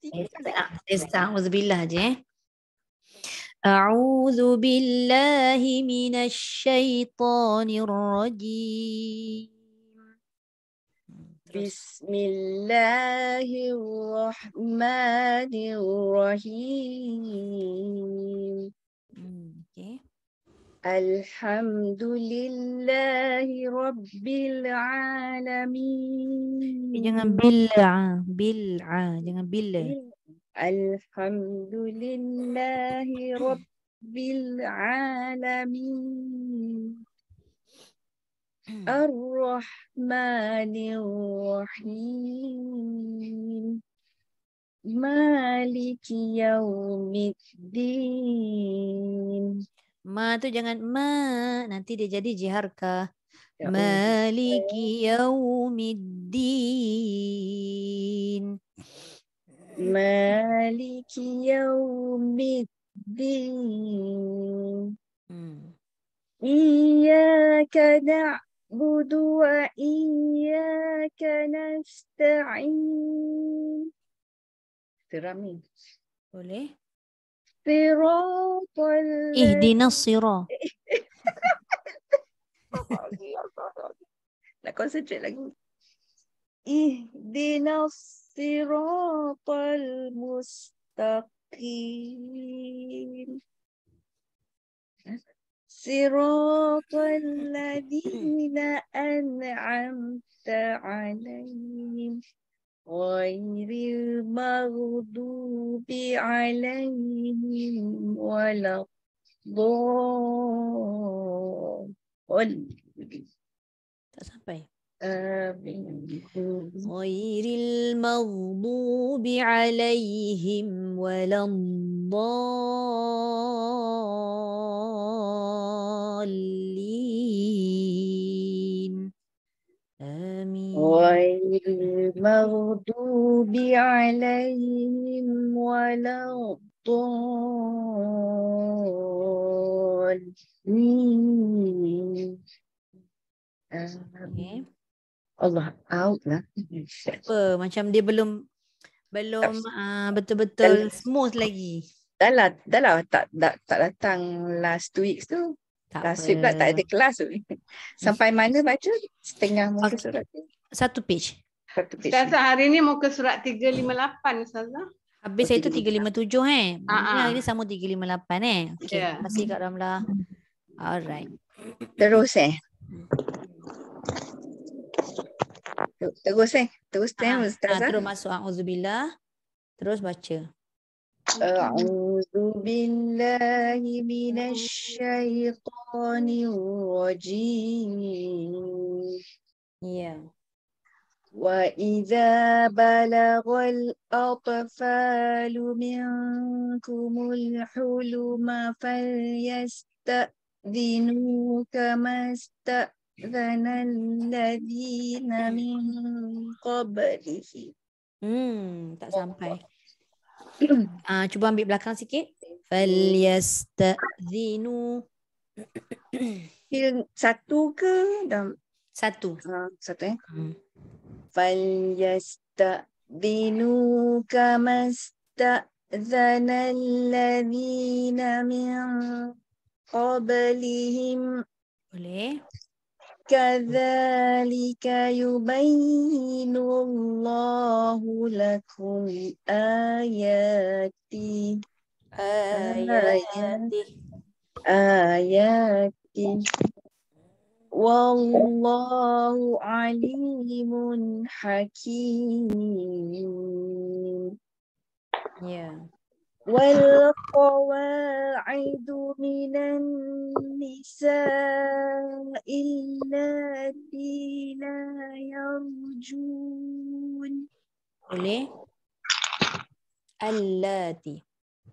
A'udzubillah je. A'udzu billahi minasyaitonir rajim. Bismillahirrahmanirrahim. Okay. Alhamdulillahi Rabbil Alamin. Jangan jangan bila. Alhamdulillahi Rabbil Alamin. Ar-Rahmanir-Rahim. Maliki Yaumiddin. Ma tu jangan nanti dia jadi jiharkah. Maliki Yaumiddin. Maliki Yaumiddin. Iyyaka na'budu wa iyyaka nasta'in. Terami. Boleh? Siratal Ihdinas sirah. Nak concentrate lagi. Ihdinas siratal mustaqim. Siratal ladzina an'amta 'alaihim ghairil maghdubi 'alaihim waladdallin. Tak sampai. Ghairil maghdubi 'alaihim waladdallin. Amin. Ghairil maghdubi 'alaihim waladdallin. Okay. Allah out lah. Apa? Macam dia belum betul-betul smooth lagi. Dah lah tak datang last 2 weeks tu. Last week pula tak ada kelas tu. Sampai mana baca? Setengah muka surat tu. Satu page. Ustazah hari ni muka surat 358 Ustazah. Habis saya tu 357 Maknanya hari ni sama 358 Okay. Terima kasih Kak Ramlah. Alright. Terus Ustazah. Terus masuk a'udzubillah. Terus baca. A'udzu billahi minasyaitonir rajim. Ya. Wa idza balagal atfalu minkumul huluma falyasta'dhinu kama sta'dhana alladhina min qablihi. Tak sampai. Cuba ambil belakang sikit. Falyasta'dhinu. Satu ke? Satu. Satu Falyasta'dhinu kama sta'dhana alladhina min qablihim. Boleh. Kadzalika yubayyinu Allahu lakum ayati. Wallahu alimun hakim. Ya. Wal qawa'idu minan nisa'i allati la yarjun. Boleh. Allati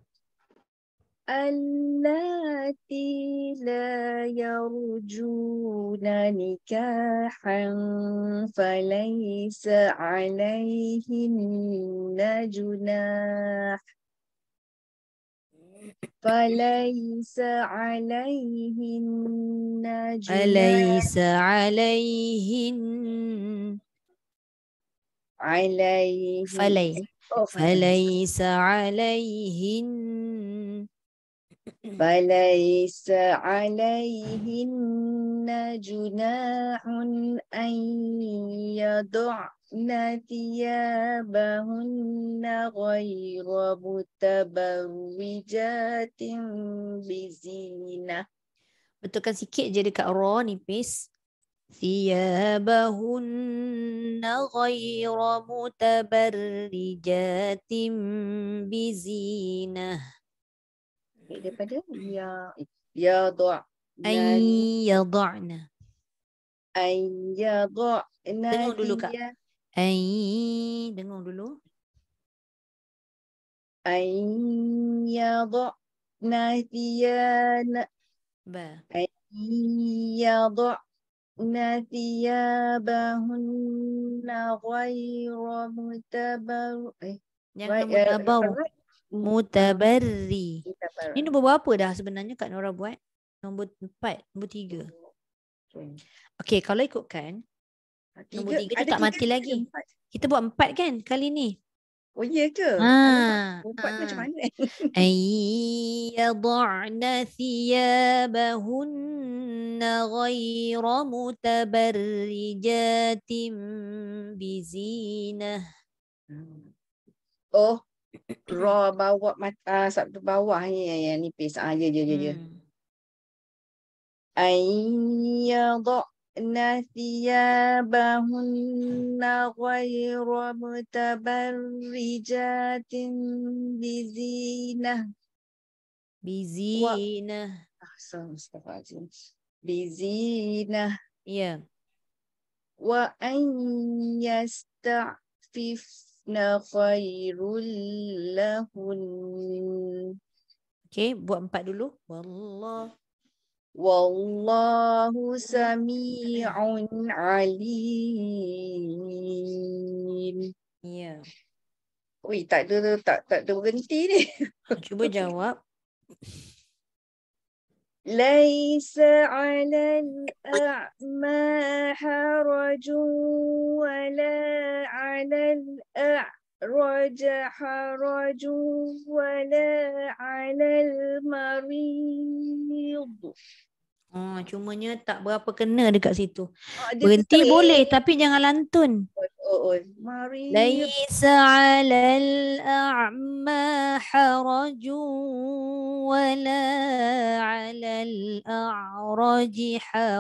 la yarjuna nikahan falaysa alayhinna junah. فليس عليهن أليس عليهن فليس عليهن جناح أن يضعن ثيابهن غير متبرجات بزينة. Betulkan sikit je dekat ra nipis. ثيابهن غير متبرجات بزينة. Daripada يضعن أن يضعن. Dengung dulu Kak. Dengung dulu. أن يضعن ثيابهن غير Jangan mutabarri. Ini nombor berapa dah sebenarnya Kak Nora buat? Nombor 4, nombor 3. Okey, kalau ikutkan nombor 3 tu tak mati lagi. Kita buat 4 kan kali ni. Oh iya ke? Empat macam mana? Ayyadha'na thiyabahunna ghayra mutabarrijatin bizinah. Oh, raw bawa mata sabtu bawah ni yang nipis. Je. Ayyadha'na thiyabahunna ghayra mutabarrijatin bizinah. Bizinah. Ya. Wa an yasta'fifna khairul lahun. Okey, buat 4 dulu. Wallahu sami'un alim. Ya. Ui, tak ada berhenti ni. Cuba jawab. Laisa 'alal a'ma harajun wala 'alal a'raj harajun wala 'alal marid. Cumanya tak berapa kena dekat situ. Berhenti boleh tapi jangan lantun. Marid. Laisa 'alal a'ma harajun wala 'alal a'raj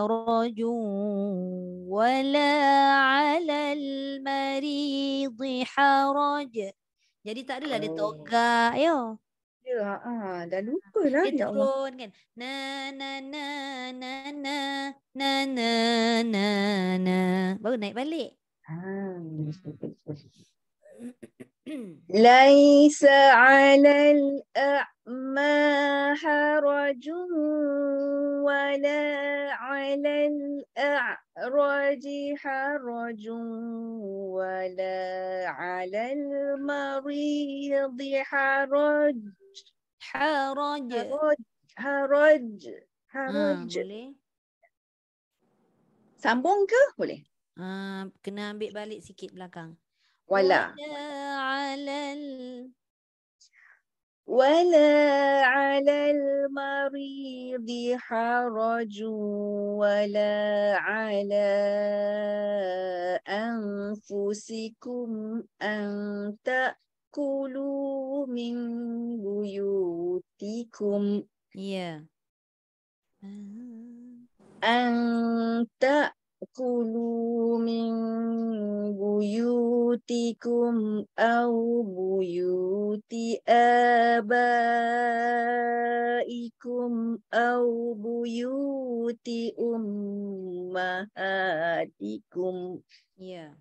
harajun wala 'alal marid haraj. Jadi tak adalah dia togak yo. Ya, dah lupa lah. Dia turun kan. Na. Baru naik balik. Laisa 'alal a'ma harajun wala 'alal a'raj harajun wala 'alal marid haraj. Boleh. Sambung ke? Boleh. Kena ambil balik sikit belakang. Wala 'alal maridi harajun wala 'ala anfusikum an ta'kulu min buyutikum. Ya. An ta'kulu min buyutikum aw buyuti abaikum aw buyuti ummahatikum. Ya.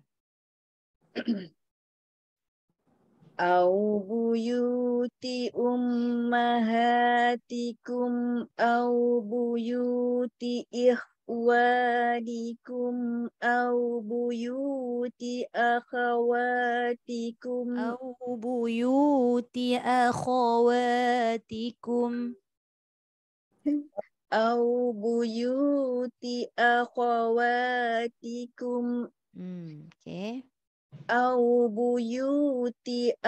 Au buyuti ummahatikum au buyuti ikhwanikum au buyuti akhawatikum au buyuti akhawatikum. Okay. أو بيوت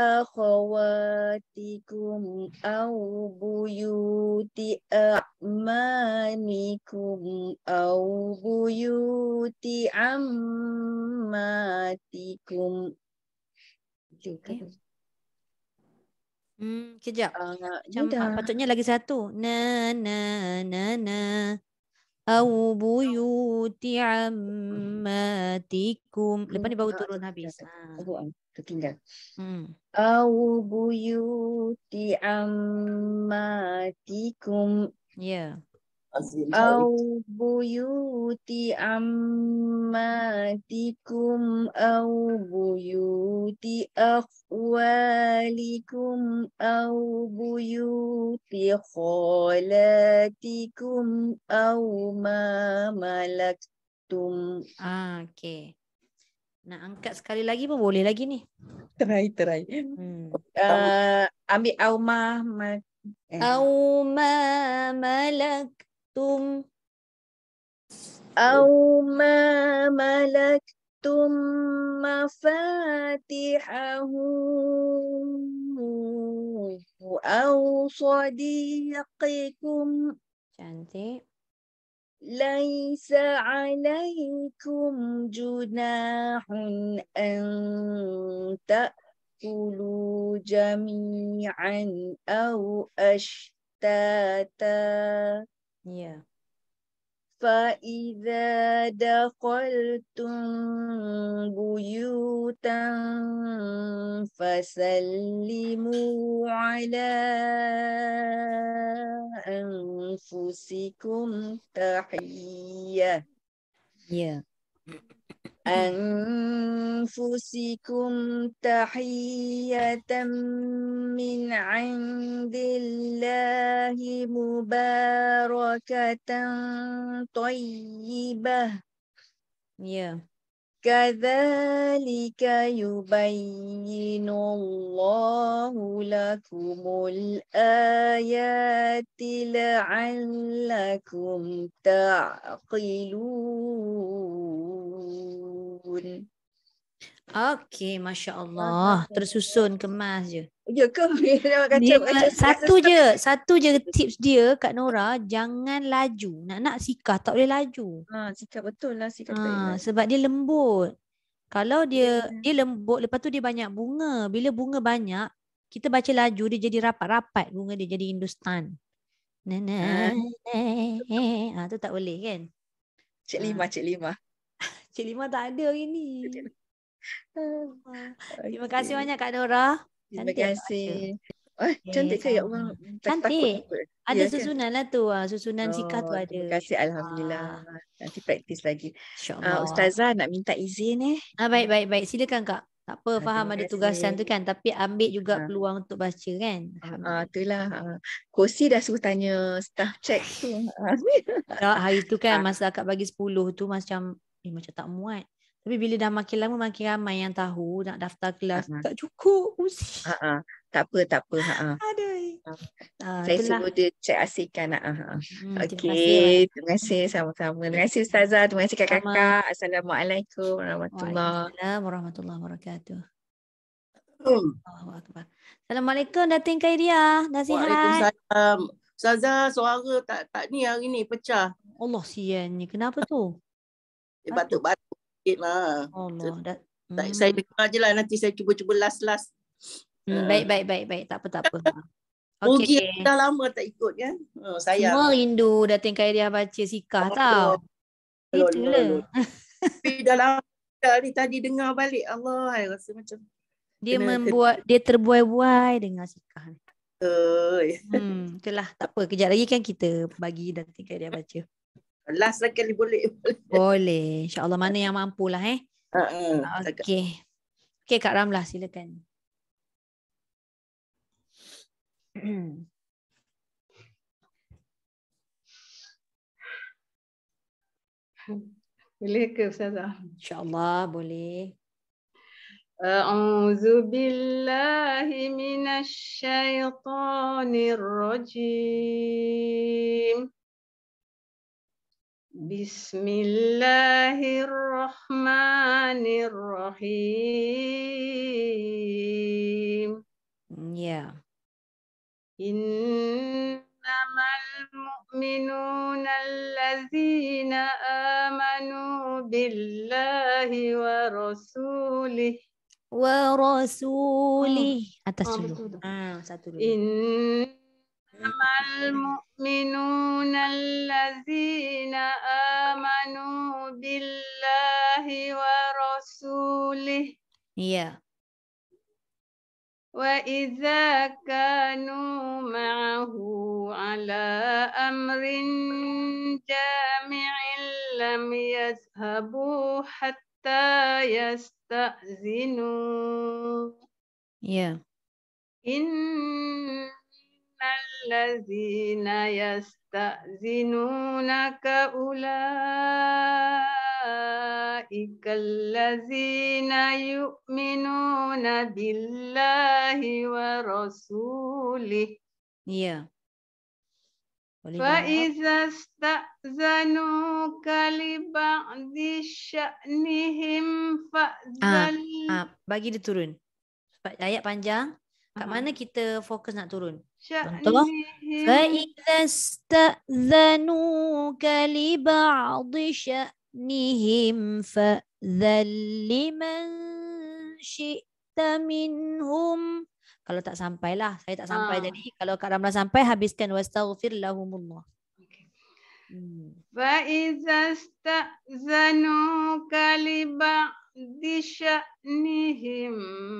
أخواتكم أو بيوت أعمامكم أو بيوت عماتكم. Okay. Kejap. Ni dah. Patutnya lagi satu. Na. Au buyuti ammatikum. Lepas ni baru turun habis. Tertinggal. Au buyuti ammatikum. Ya. أو بيوت عماتكم أو بيوت أخوالكم أو بيوت خالاتكم أو ما ملكتم. Okay. Nak angkat sekali lagi pun boleh lagi ni. Try. Ambil au ma Au ma malaktum. أو ما ملكتم مفاتحه أو صديقكم. Cantik. ليس عليكم جناح أن تأكلوا جميعا أو أشتاتا. Ya. فإذا دخلتم بيوتا فسلموا على أنفسكم تحية. Ya. أنفسكم تحية من عند الله مباركة طيبة. Ya. كذلك يبين الله لكم الآيات لعلكم تعقلون. Okay, Masya Allah. Tersusun, kemas je. Ya ke? Satu je tips dia Kak Nora, jangan laju. Nak sikah tak boleh laju. Sikap betul lah. Sebab dia lembut. Kalau dia lembut, lepas tu dia banyak bunga. Bila bunga banyak, kita baca laju, dia jadi rapat-rapat. Bunga dia jadi Hindustan. Tu tak boleh kan? Cik Lima. Cik Lima tak ada hari ni. Terima kasih banyak Kak Nora. Terima kasih. Cantik ke ya Allah? Cantik. Ada susunan lah tu. Susunan sikah tu ada. Terima kasih. Alhamdulillah. Nanti praktis lagi. InsyaAllah. Ustazah nak minta izin Baik. Silakan Kak. Tak apa, faham ada terima tugasan tu kasih. kan. Tapi ambil juga peluang untuk baca kan. Itulah. Kosi dah suruh tanya staff check tu. Hari tu kan masa akak bagi 10 tu macam tak muat. Tapi bila dah makin lama makin ramai yang tahu nak daftar kelas. Tak cukup. Tak apa. Aduh. Saya suruh dia check asingkan. Okey. Terima kasih sama-sama. Terima kasih Ustazah. Terima kasih kakak-kakak. Assalamualaikum warahmatullahi Waalaikumsalam warahmatullahi wabarakatuh. Allahu Akbar. Assalamualaikum Datin Khairia. Nasihat. Waalaikumsalam. Ustazah, suara tak ni hari ni pecah. Allah siannya. Kenapa tu? Batuk-batuk sikit lah. Allah. Saya dengar je lah. Nanti saya cuba last. Baik. Tak apa. Okey. Dah lama tak ikut kan? Sayang. Semua rindu Datin Khairia baca sikah tau. Itulah. Tapi dah lama ni tadi dengar balik. Allah, saya rasa macam dia terbuai-buai dengan sikah. Itulah, tak apa. Kejap lagi kan kita bagi Datin Khairia baca. Last sekali boleh. Boleh. InsyaAllah mana yang mampu lah Okey. Okey Kak Ramlah silakan. Boleh ke Ustazah? InsyaAllah boleh. A'udzu billahi minasy syaithanir rajim. Bismillahirrahmanirrahim. Ya. Innamal mu'minuna allazina amanu billahi wa rasulih. Wa rasulih. Atas dulu. Betul. Satu dulu. Innamal mu'minuna allazina amanu billahi wa rasulih. Ya. Wa idza kanu ma'ahu ala amrin jami'in lam yazhabu hatta yasta'zinu. Ya. Innal ladzina yasta'zinunaka ulaikal ladzina yu'minuna billahi wa rasulih. Ya. Boleh Fa jawab. iza sta'zanuka li ba'di sya'nihim fa'zal. Bagi dia turun. Sebab ayat panjang. Kat mana kita fokus nak turun? Contoh. Sya'nihim. فَإِذَا اسْتَأْذَنُوكَ لِبَعْضِ شَأْنِهِمْ فَأْذَنْ لِمَنْ شِئْتَ مِنْهُمْ. Kalau tak sampai lah. Saya tak sampai tadi. Kalau Kak Ramla sampai, habiskan wastaghfir lahumullah. فَإِذَا اسْتَأْذَنُوكَ لِبَعْضِ شَأْنِهِمْ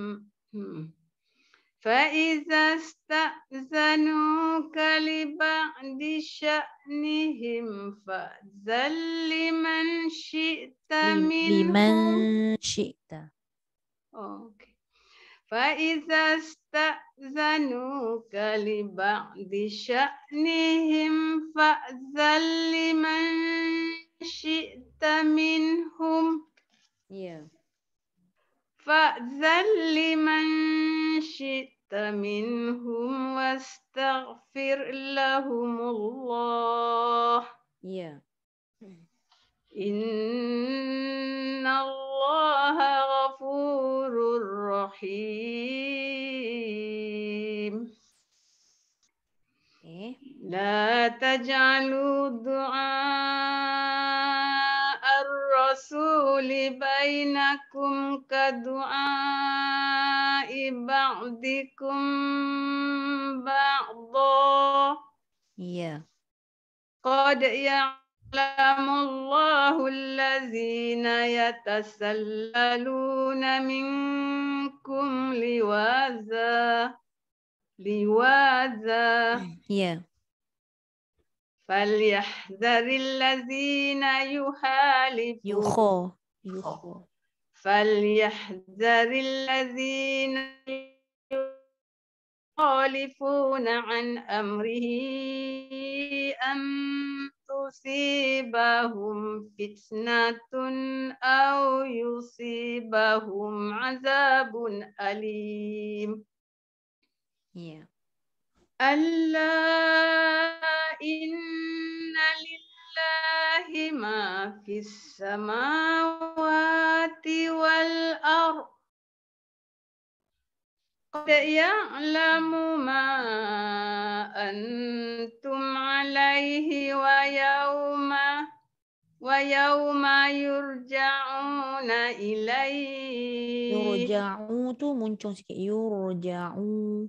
فَإِذَا اسْتَأْذَنُوكَ لِبَعْضِ شَأْنِهِمْ فَأْذَنْ لِمَنْ شِئْتَ Liman مِنْهُمْ. syi'ta. Okay. فَإِذَا اسْتَأْذَنُوكَ لِبَعْضِ شَأْنِهِمْ فَأْذَنْ لِمَنْ شِئْتَ مِنْهُمْ. Ya. فَأْذَنْ لِمَنْ شِئْتَ مِنْهُمْ وَاسْتَغْفِرْ لَهُمُ اللَّهَ. Ya. Inna Allaha ghafurur rahim. La taj'alu du'a ar-rasuli bainakum ka du'a'i ba'dikum ba'dha. Ya. Qad ya'lamullahu allazina yatasallaluna minkum liwaza. Ya. Falyahdharil ladzina yuhalifun. Falyahdharil ladzina yukhalifuna an amrihi am tusibahum fitnatun aw yusibahum azabun alim. Ya. Allah inna lillahi ma fis samawati wal ardh. Qad ya'lamu ma antum alaihi wa yawma yurja'una ilaihi. Yurja'u tu muncung sikit. Yurja'u.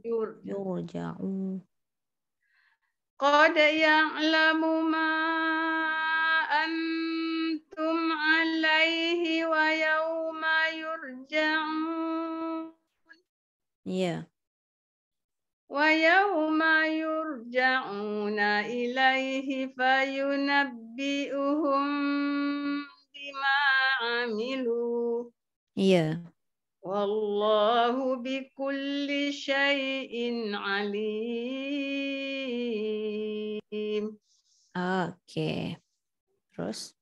Qad ya'lamu ma antum alaihi wa yawma yurja'un. Ya. Wa yawma yurja'una ilaihi fayunabbi'uhum bima 'amilu. Ya. Wallahu bikulli syai'in alim. Okey. Terus.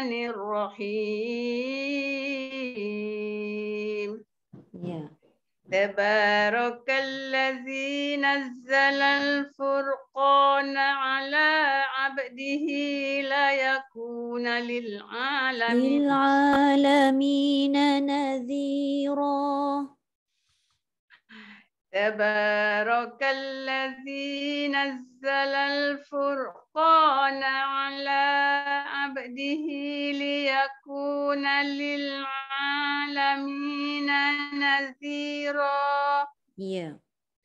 Bismillahirrahmanirrahim. Ya. Tabarakalladzi nazzalal furqana ala abdihi layakuna lil'alamin nadhira. Tabarakalladzi nazzalal furqana ala abdihi liyakuna lil'alamin nadhira. Ya.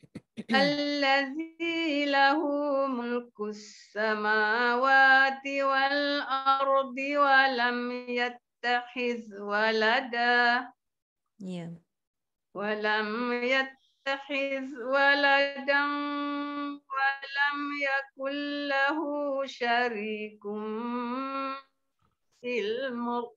Allazi lahu mulkus samawati wal ardi wa lam yattakhiz walada. Ya. Wa lam yattakhiz waladan wa lam yakul lahu syarikun fil mulk.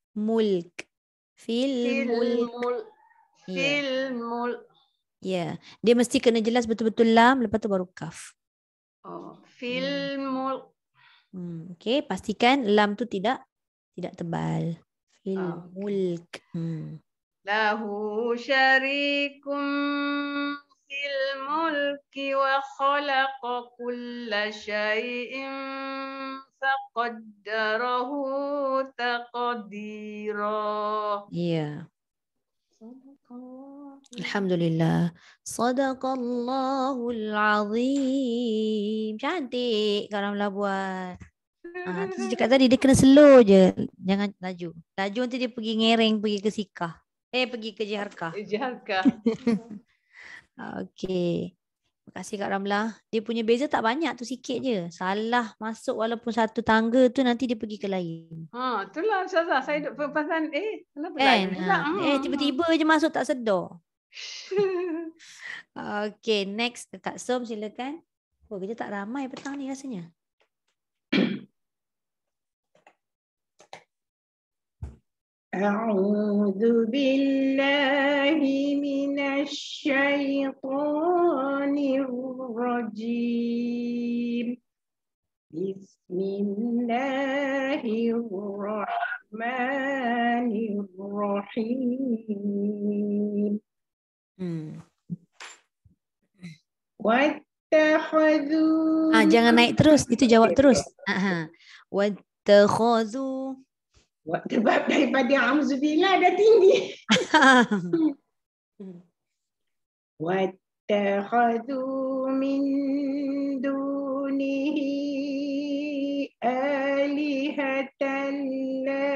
Fil mulk. Fil mulk. Ya, dia mesti kena jelas betul-betul lam, lepas tu baru kaf. Oh, fil mulk. Okey, pastikan lam tu tidak tebal. Fil mulk. Lahu syarikum fil mulki wa khalaqa kulla syai'in faqaddarahu taqdira. Ya. Alhamdulillah. Sadaqallahul azim. Cantik Kak Ramlah buat. Tu cakap tadi dia kena slow je. Jangan laju. Laju nanti dia pergi ngereng, pergi ke sikah. Pergi ke Jiharkah. Okey. Terima kasih Kak Ramlah. Dia punya beza tak banyak tu, sikit je. Salah masuk walaupun satu tangga tu nanti dia pergi ke lain. Itulah Ustazah. Saya duduk perasan kenapa lain pula. Tiba-tiba je masuk tak sedar. Okey, next Kak Som silakan. Kerja tak ramai petang ni rasanya. A'udzu billahi minasy syaithanir rajim. Bismillahirrahmanirrahim. Wattakhadhu. Jangan naik terus, itu jawab terus. Wattakhadhu. Sebab daripada auzubillah dah tinggi. Wattakhadhu min dunihi alihatan la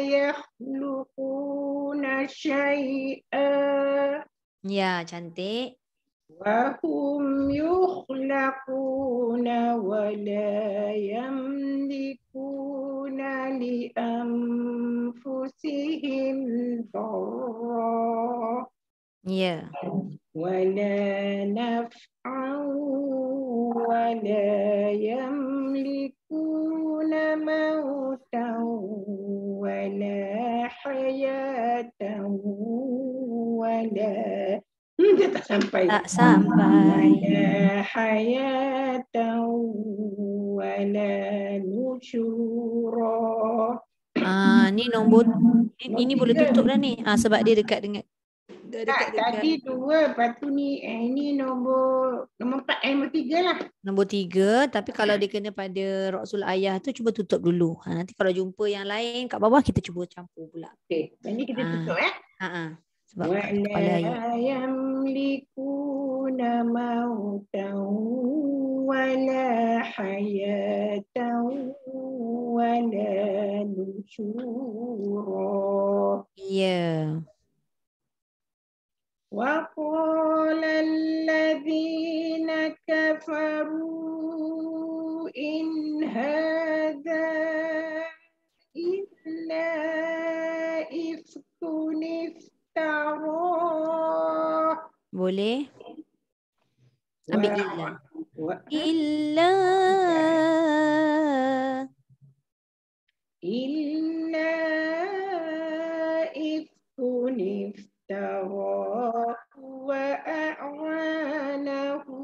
yakhluquna syai'a. Ya, cantik. Wa hum yukhlaquna wa la yamlikuna li anfusihim darra. Ya. Wa la naf'an wa la yamlikuna mautan wa la hayatan wa la dia tak sampai. Tak sampai. Wala hayatan wala nusyura. Ni nombor ini boleh tutup dah ni. Sebab dia dekat dengan tadi 2, lepas tu ni ini nombor 4, nombor 3 lah. Nombor 3, tapi kalau dia kena pada Rasul Ayah tu cuba tutup dulu. Nanti kalau jumpa yang lain kat bawah kita cuba campur pula. Okey, ini kita tutup Sebab kepala ayat. Yamlikuna mautan wala hayatan wala nusyura. Ya. Wa qala alladhina kafaru in hadha illa ifkun boleh? Ambil illa. Illa ifkun iftara wa a'wanahu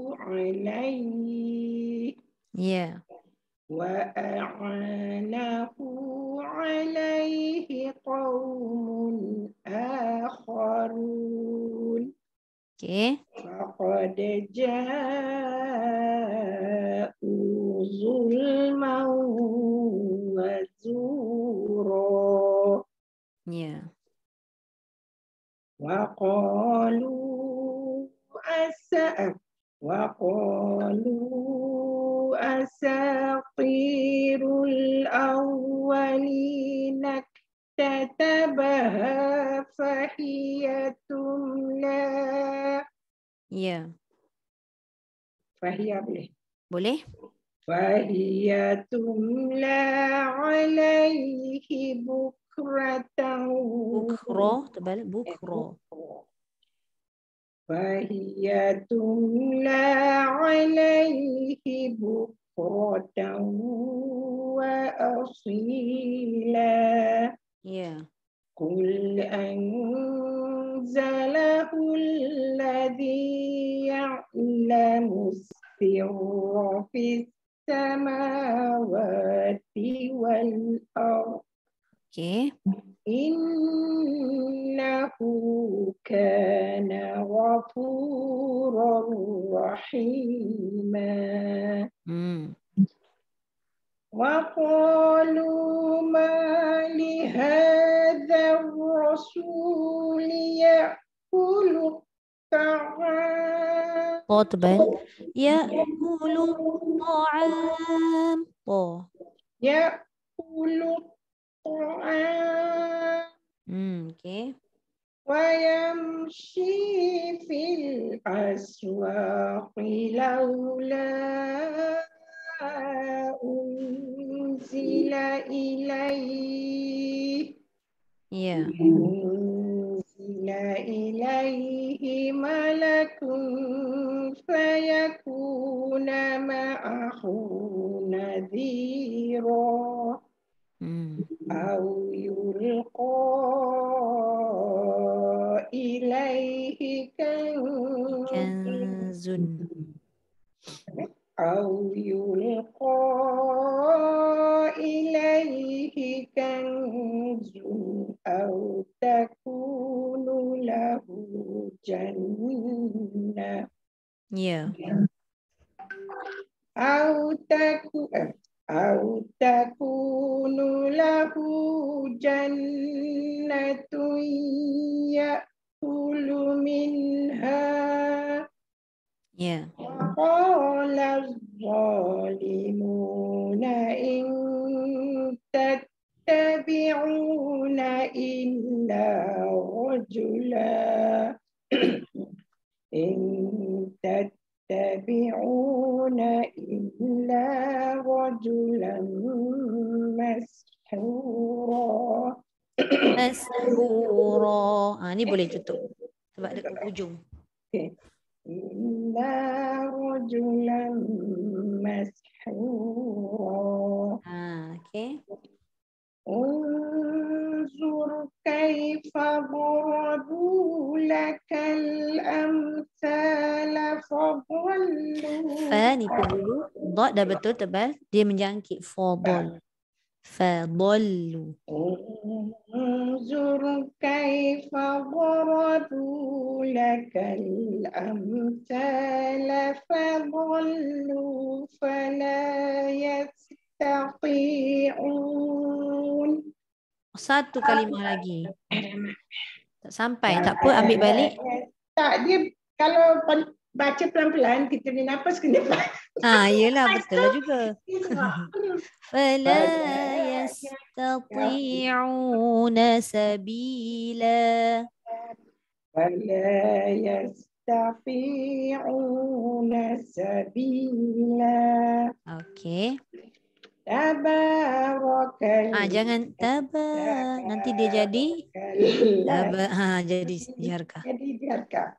alayhi. Ya. Wa a'wanahu alayhi qawmun akharun. Okey. Faqad ja'u zulman wa zura. Ya. وقالوا أساطير الأولين اكتتبها فهي تملى. Ya. فهي boleh. Boleh? فهي تملى عليه بكرة Bukro. Terbalik. Bukro. فهي تملى عليه بكرة وأصيلا. Ya. قل أنزله الذي يعلم السر في السماوات والأرض Okey. إنه كان غفورا رحيما. وقالوا ما لهذا الرسول يأكل الطعام Po tebal. Ya'kulu ta'am. Po. يأكل الطعام Okey. ويمشي في الأسواق لولا أنزل Ya. إليه ملك فيكون معه نذيرا أو يلقى إليه Kanzun. أو يلقى إليه كنز أو تكون له جنة Ya. أو تكون له جنة يأكل منها. Ya. وقال الظالمون إن تتبعون إلا رجلا إن تتبعون إلا رجلا مسحورا. Mashura. Ni boleh tutup. Sebab dekat hujung. إلا رجلا مسحورا. Okey. انظر كيف ضربوا لك الأمثال فضلوا. Fa ni pun dulu. Dot dah betul tebal. Dia menjangkit. Fadol. Fadollu. انظر كيف ضربوا لك الأمثال فضلوا فلا يستطيعون. Satu kalimah lagi. Tak sampai. Tak apa, ambil balik. Tak, dia kalau baca pelan-pelan, kita ni nafas kena Yelah, betul lah juga. Fala yastati'una sabila. فلا يستطيعون سبيلا. Okey. تبارك Jangan taba. Nanti dia jadi taba. Jadi jarkah. jadi jarkah.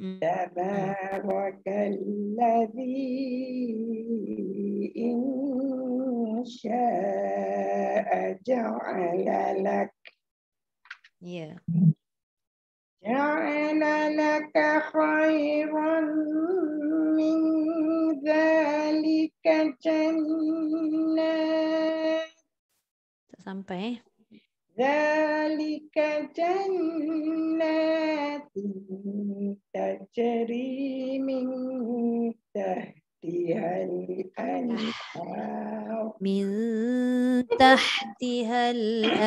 تبارك الذي إن شاء جعل لك Ya. جعل لك خيرا من ذلك جنات. Tak sampai. ذلك جنات tajri min tahtihal anhar. Min tahtihal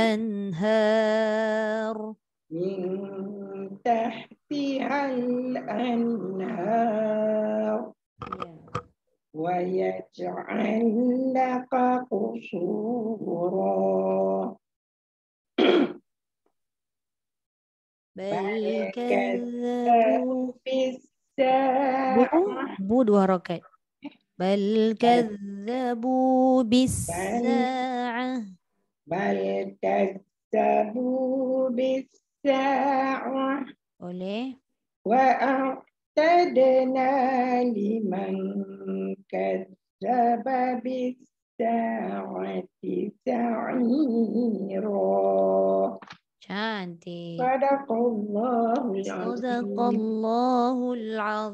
anhar. Min tahtihal anhar. Wa yaj'al laka qusura. Bal kadzabu bu dua harakat. Bal kadzabu bis-sa'ah. Bal kadzabu bis-sa'ah. Boleh. Wa a'tadna liman kadzdzaba bis-sa'ati sa'ira. Cantik. Sadaqallahul azim. Sadaqallahul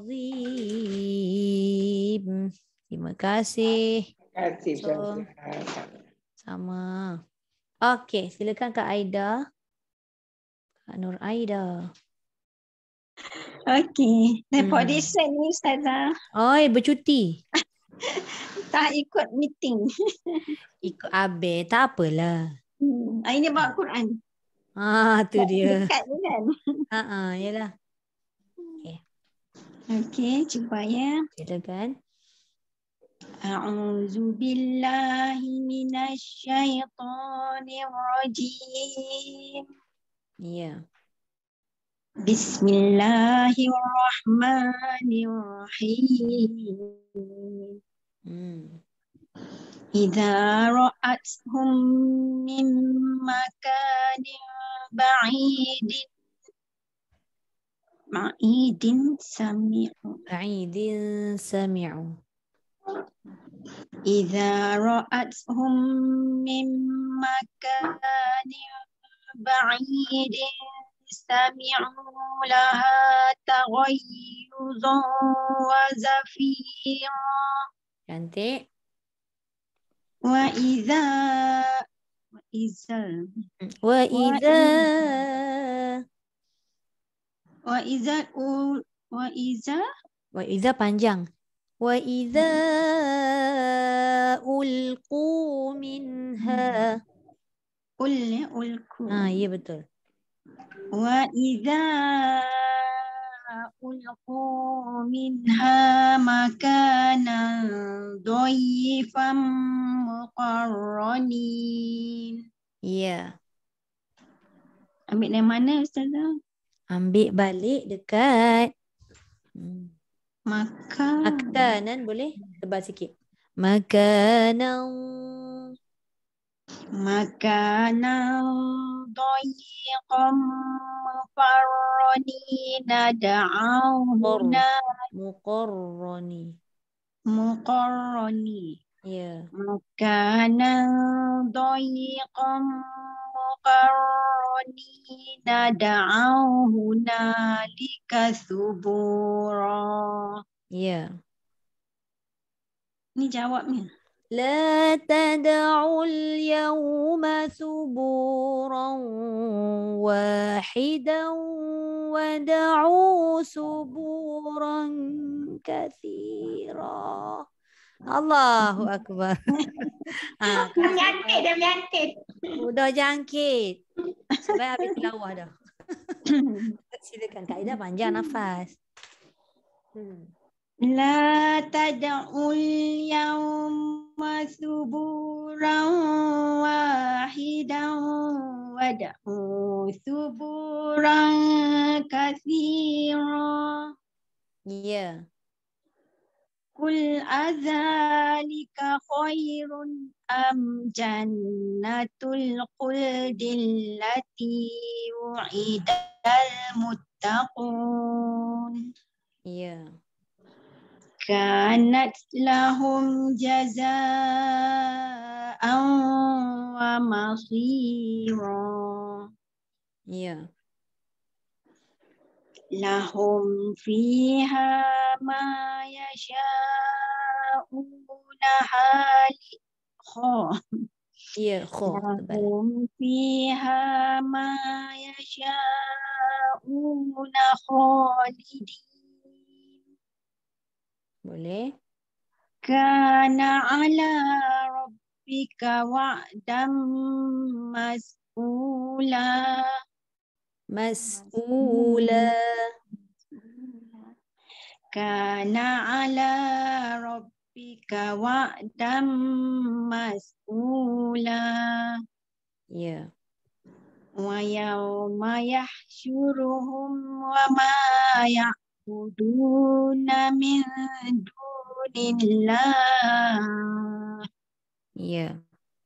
azim. Terima kasih. Terima kasih. So, sama. Okey, silakan Kak Aida. Kak Nur Aida. Okey. Report recent ni Ustazah. Oi, bercuti. Tak ikut meeting. Ikut Abe, tak apalah. Ini bawa Quran. Tu dia. Dekat tu kan. Yalah. Okey, cuba ya. Silakan. A'udzu billahi minasy syaithanir rajim. Ya. Bismillahirrahmanirrahim. Idza ra'athum min makanin ba'idin sami'u. Idza ra'athum min makanin ba'idin sami'u laha taghayyuzan wa zafira. Cantik. Wa idza panjang. Wa idza ulqu minha. Ulku. Ya betul. Wa idza ulqu minha makanan dhayyifan muqarranin. Ya. Ambil yang mana Ustazah? Ambil balik dekat makanan boleh? Tebal sikit. Makanan dhayyifan muqarranin da'awna muqarrani. Ya. Makanan dhayyifan muqarranin da'awna lika subura. Ya. Ni jawabnya. La tad'ul yawma suburan wahidan wad'u suburan katsira. Allahu Akbar. Jangkit. Udah jangkit. Sampai habis tilawah dah. Silakan Kak Aida, panjang nafas. La tad'ul yawma suburan wahidan wad'u suburan katsira. Ya. Kul azalika khairun am jannatul quldil lati wu'idal muttaqun. Ya. Kanat lahum jaza'an wa masira. Ya. Lahum fiha ma yasha'una lahum fiha ma yasha'una khalidin Boleh. Kana ala rabbika wa'dam mas'ula. Mas'ula. Kana ala rabbika wa'dam mas'ula. Ya. Wa yawma yahsyuruhum wa ma ya'buduna min dunillah. Ya.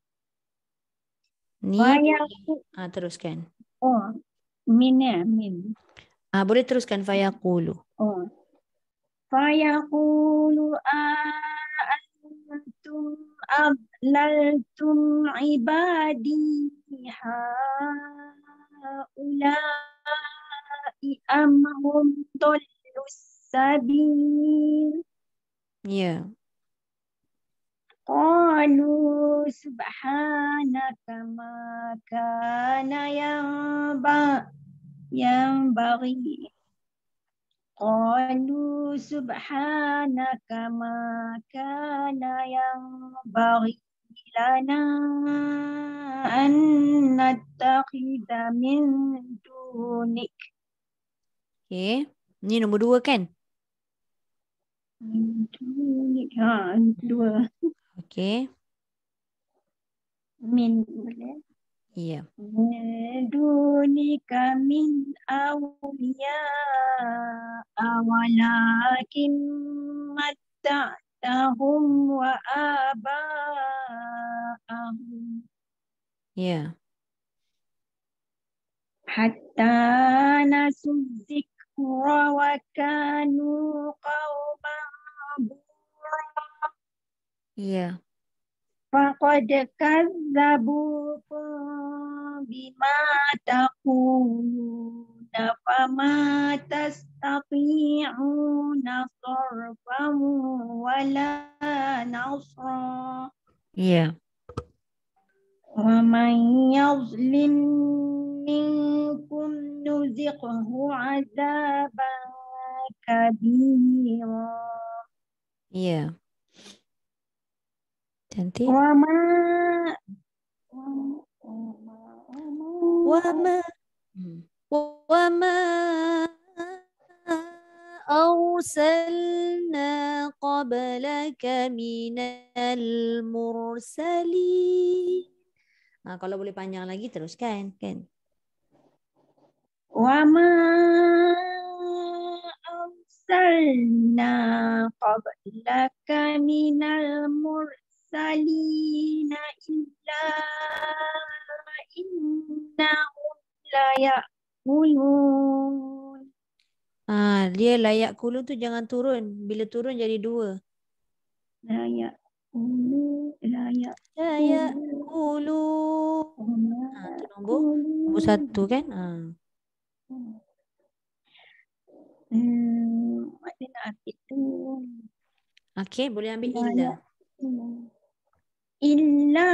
Ni Wa teruskan. min ya, min. Boleh teruskan fayaqulu. Fayaqulu antum adlaltum ibadi haulai am hum dallus sabil. Ya. Qalu subhanaka ma kana yanbaghi. Qalu subhanaka ma kana yanbaghi lana an nattakhidha min dunik. Okey. Ni nombor 2 kan? Min dunik. Dua. Okey. Min boleh. Ya. Dunika min awliya awalakin matta'tahum wa aba'ahum Ya. hatta nasu dzikra wa kanu qauman bura. Ya. Faqad kazzabukum bima taquluna fama tastati'una sarfan wala nasra. Ya. Wa man yazlim minkum nuziqhu azaban kabira. Ya. Cantik. Wa ma وما أرسلنا قبلك من المرسلين. Kalau boleh panjang lagi teruskan kan. Wa ma arsalna qablaka minal mursalina illa innahum la ya'kulun. Dia layak kulu tu jangan turun. Bila turun jadi 2. La ya'kulun. Layak kulu. Tu nombor 1 kan? Ada nak ambil tu. Okey, boleh ambil illa. Illa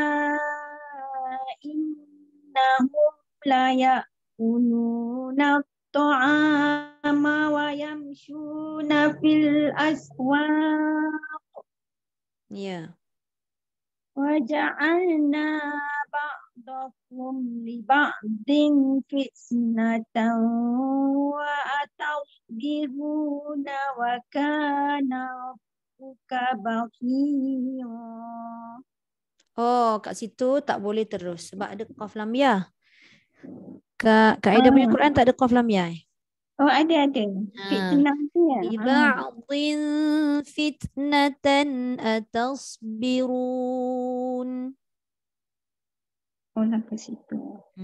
innahum la ya'kuluna ta'ama wa yamshuna fil aswaq. Ya. Wa ja'alna ba'dakum li ba'din fitnatan wa atasbiruna wa kana rabbuka basira. Kat situ tak boleh terus sebab ada qaf lam ya. Kaedah punya Quran tak ada qaf lam ya. Ada. Fitnah tu ya. Li ba'din fitnatan atasbirun. Nak ke situ.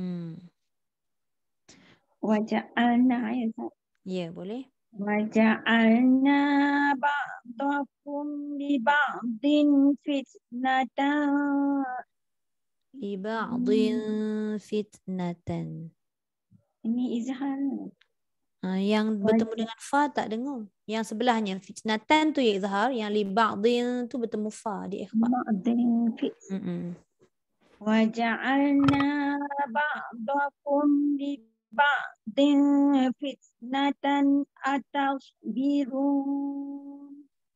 Waja'alna ya. Ya, boleh. Waja'alna ba'dakum li ba'din fitnatan. Li ba'din fitnatan. Ini izhar. Yang bertemu dengan fa tak dengung. Yang sebelahnya fitnatan tu ya izhar, yang li ba'din tu bertemu fa di ikhfa. Ba'din fitnatan. Waja'alna ba'dakum li ba'din fitnatan atasbirun.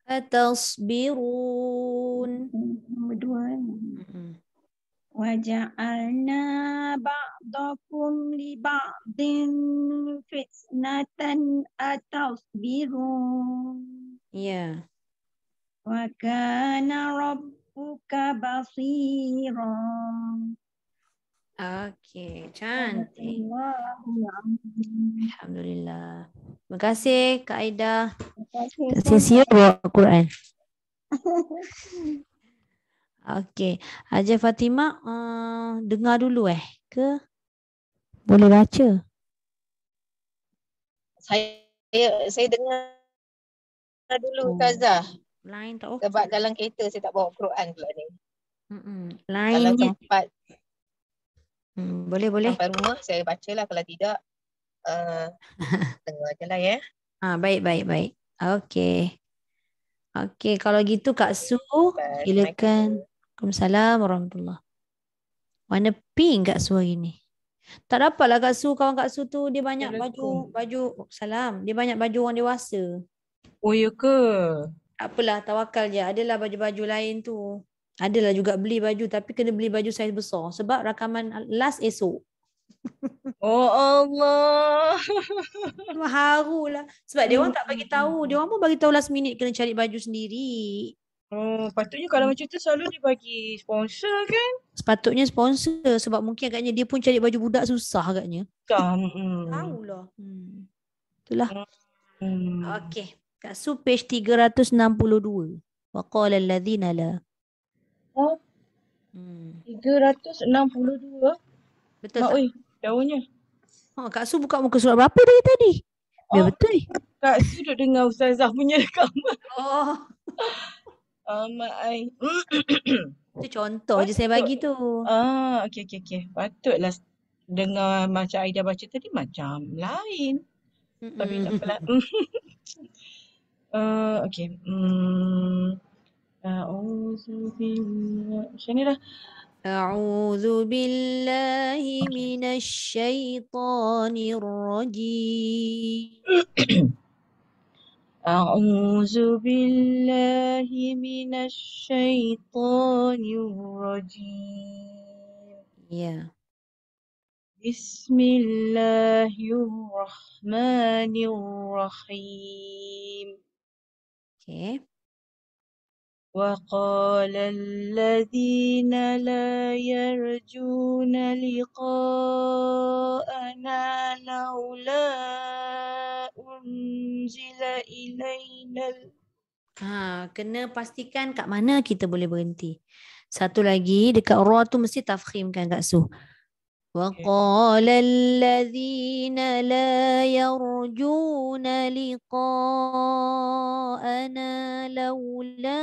atasbirun. Nombor 2. Mm-mm. وَجَعَلْنَا بَعْضَكُمْ لِبَعْضٍ فِتْنَةً أَتَصْبِرُونَ Ya. وَكَانَ رَبُّكَ بَصِيرًا Okey, cantik. Allahul Azim. Alhamdulillah. Terima kasih Kak Aida. Terima kasih Kak Sia bawa Quran. Okey. Hajar Fatimah dengar dulu ke? Boleh baca? Saya dengar dulu Ustazah. Line tak okey. Sebab dalam kereta saya tak bawa Quran pula ni. Kalau Line-nya. sempat Boleh. sampai rumah saya bacalah, kalau tidak dengar je lah ya. Baik. Okey. Okey, kalau gitu Kak Su, silakan. Waalaikumsalam warahmatullahi. Warna pink Kak Su hari ni. Tak dapatlah Kak Su, kawan Kak Su tu dia banyak baju salam. Dia banyak baju orang dewasa. Oh ya ke? Tak apalah, tawakal je. Adalah baju-baju lain tu. Adalah juga beli baju tapi kena beli baju saiz besar sebab rakaman last esok. Oh Allah. Harulah. Sebab dia orang tak bagi tahu. Dia orang pun bagi tahu last minute kena cari baju sendiri. Oh, patutnya kalau macam tu selalu dia bagi sponsor kan? Sepatutnya sponsor sebab mungkin agaknya dia pun cari baju budak susah agaknya. Tahulah. Itulah. Okey. Kat Su page 362. Wa qala alladhina la. Oh. 362. Betul Mak, tak? oi, daunnya. Kak Su buka muka surat berapa dari tadi? Biar betul. Kak Su duduk dengar Ustazah punya rekaman. Mak ai. Itu contoh je saya bagi tu. Okey. Patutlah dengar macam Aida baca tadi macam lain. Tapi tak apalah. Okey. Macam ni dah. A'udzu billahi minasy syaithanir rajim. أعوذ بالله من الشيطان الرجيم. Ya. بسم الله الرحمن الرحيم. Okey. وقال الذين لا يرجون لقاءنا لولا أنزل إلينا. Kena pastikan kat mana kita boleh berhenti. Satu lagi dekat ra tu mesti tafkhim kan Kak Su. وقال الذين لا يرجون لقاءنا لولا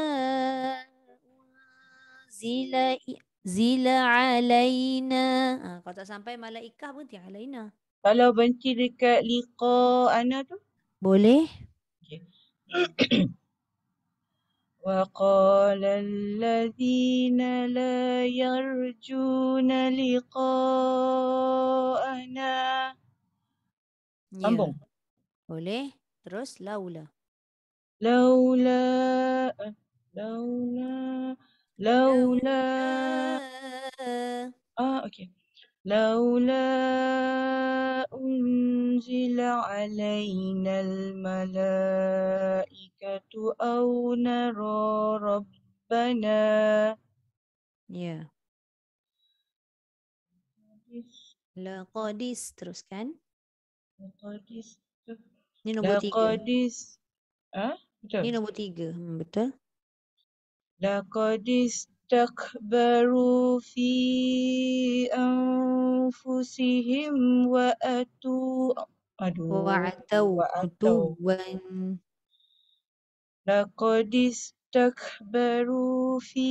أنزل علينا. Kalau tak sampai malaikah berhenti alaina. Kalau berhenti dekat liqa'ana tu? Boleh. Okay. وقال الذين لا يرجون لقاءنا. Sambung. Boleh. Terus laula. لولا okay. لولا أنزل علينا الملائكة أو نرى ربنا. Ya. Laqadis teruskan. Ini nombor 3. Betul. Ini nombor 3. Betul. لقد استكبروا في أنفسهم وعتوا لقد استكبروا في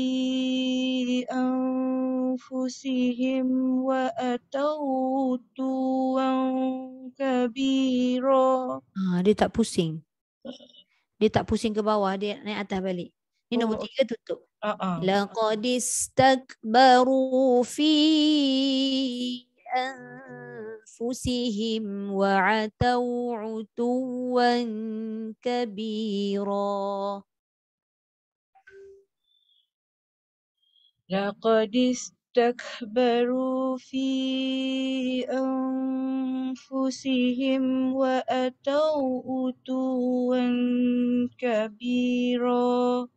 أنفسهم وأتوا عتوا كبيرا. Dia tak pusing. Dia tak pusing ke bawah, dia naik atas balik. Ini nombor 3 tutup. Laqad istakbaru fi anfusihim wa atau utuwan kabira. لقد استكبروا في أنفسهم وأتوا عتوا كبيرا.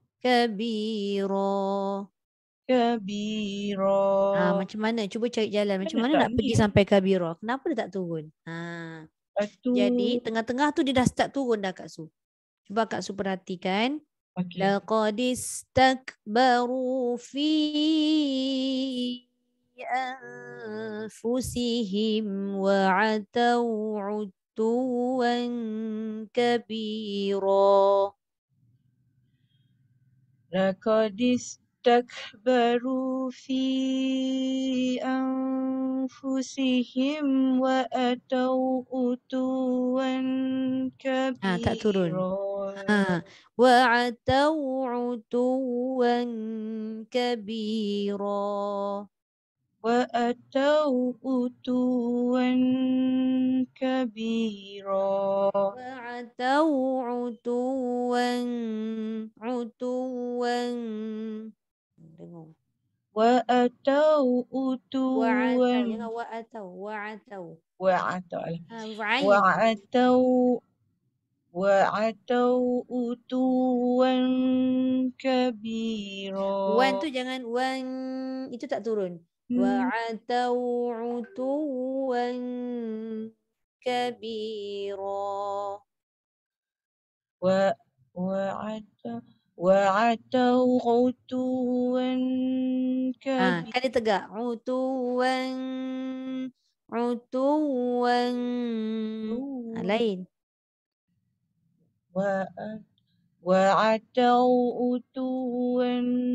Macam mana? Cuba cari jalan. Macam Mana mana tak nak ni pergi sampai Kabira? Kenapa dia tak turun? Jadi tengah-tengah tu dia dah start turun dah Kak Su. Cuba Kak Su perhatikan. Okay. Laqad istakbaru fi anfusihim wa atau utuwan kabira. لقد استكبروا في أنفسهم وأتوا عتوا Tak turun. كبيرا. وعتوا عتوا كبيرا. وأتوا عتوا كبيرا. وعتوا عتوا وأتوا وعتوا عتوا كبيرا. Wan tu jangan wan itu tak turun. Wa'atau utuwan kabira. وعتوا عتوا كبيرا. Kan dia tegak. Utuwan lain. وعتوا عتوا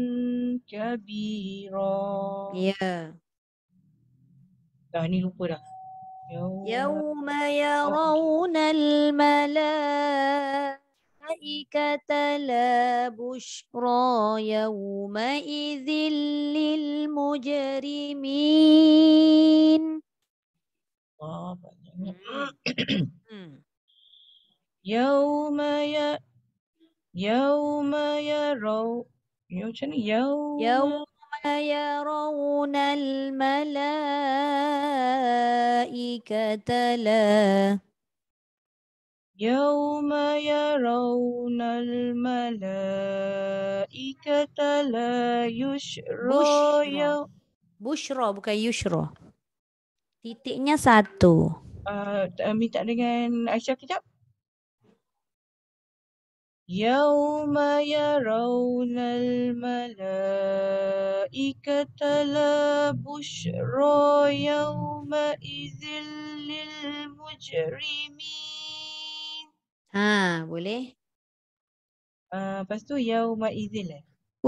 كبيرا. Ya. Dah ni lupa dah. يوم يرون الملائكة لا بشرى يومئذ للمجرمين. يوم يرون يرون الملائكة لا يوم يرون الملائكة لا يشرى. Bushra bukan Yushra. Titiknya satu. Minta dengan Aisyah kejap. يوم يرون الملائكة لا بشرى يومئذ للمجرمين. Boleh? Lepas tu يومئذ lah.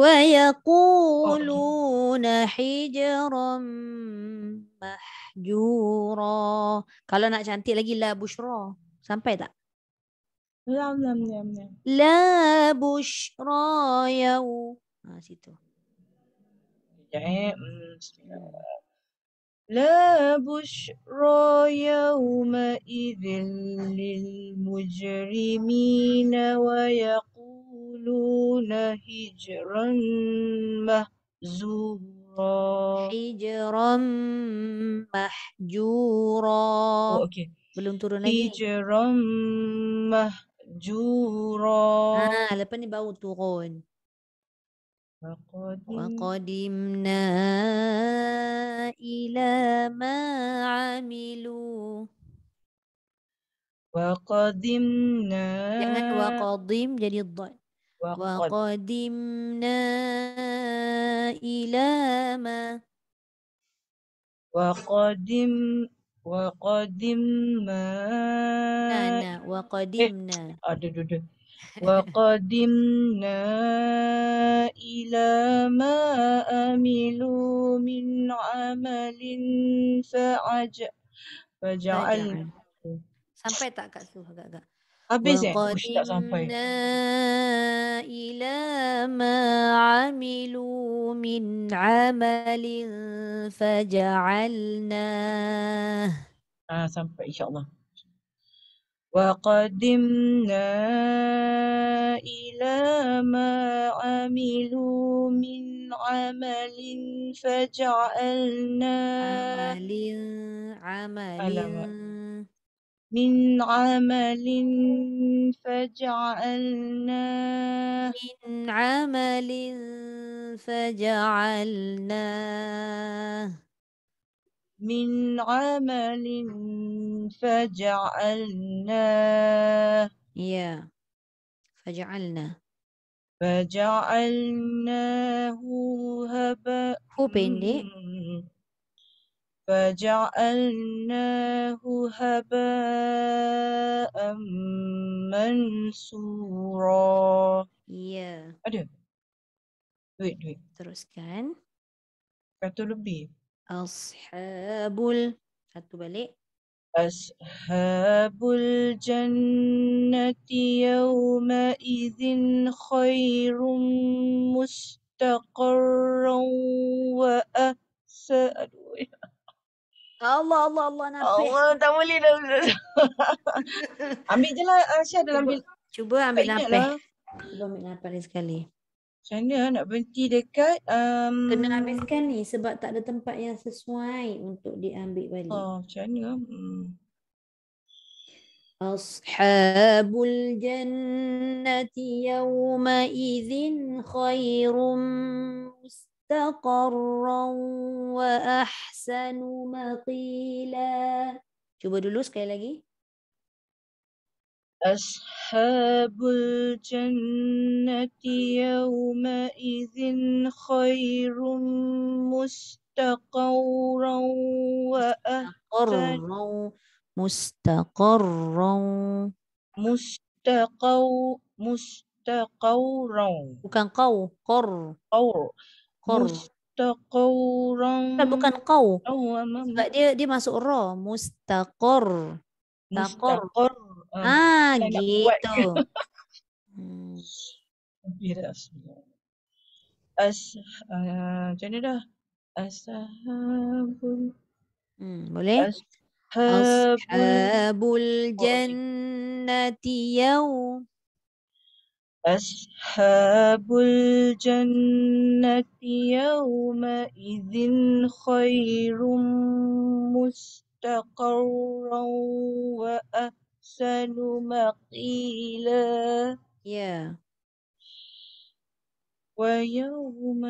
ويقولون حجرا محجورا. Kalau nak cantik lagi la bushra. Sampai tak? lam. La bushra situ. لا بشرى يومئذ للمجرمين ويقولون هجرا محجورا. حجرا محجورا. Okay. Belum turun lagi. هجرا محجورا. Lepas ni baru turun. وقدمنا إلى ما عملوا. وقدمنا. Jangan وقدم jadi ضاد. وقدمنا إلى ما. وقدمنا. وقدمنا. وقدمنا إلى ما عملوا من عمل فجعلنا. Sampai tak Kak Su agak-agak? Habis tak sampai. وقدمنا إلى ما عملوا من عمل فجعلناه. Sampai insyaAllah. وقدمنا إلى ما عملوا من عمل فجعلناه عمل من عمل فجعلناه من عمل فجعلناه من عمل فجعلناه يا فجعلنا فجعلناه هباء هو pendek فجعلناه هباء منثورا. ya Ada? Wait. teruskan Kata lebih. ashabul satu balik أصحاب الجنة يومئذ خير مستقرا وأحسن. Allah napih Allah, tak boleh dah. Ambil je lah Aisyah dalam bil. cuba ambil Tak ingat napih lah. cuba ambil napih sekali Macam mana nak berhenti dekat kena habiskan ni sebab tak ada tempat yang sesuai untuk diambil balik macam mana? أصحاب الجنة يومئذ خير مستقرا وأحسن مقيلا cuba dulu sekali lagi أصحاب الجنة يومئذ خير مستقرا وأحسن مستقرا مستقرا bukan qor مستقرا bukan qau أمام sebab dia masuk ra mustaqor مستقر. ah Nak buat ke? gitu Macam mana dah? Ashabul boleh Ashabul jannati Ashabul jannati yawma'idhin khairum mustaqarran wa ahsanu maqila. ya ويوم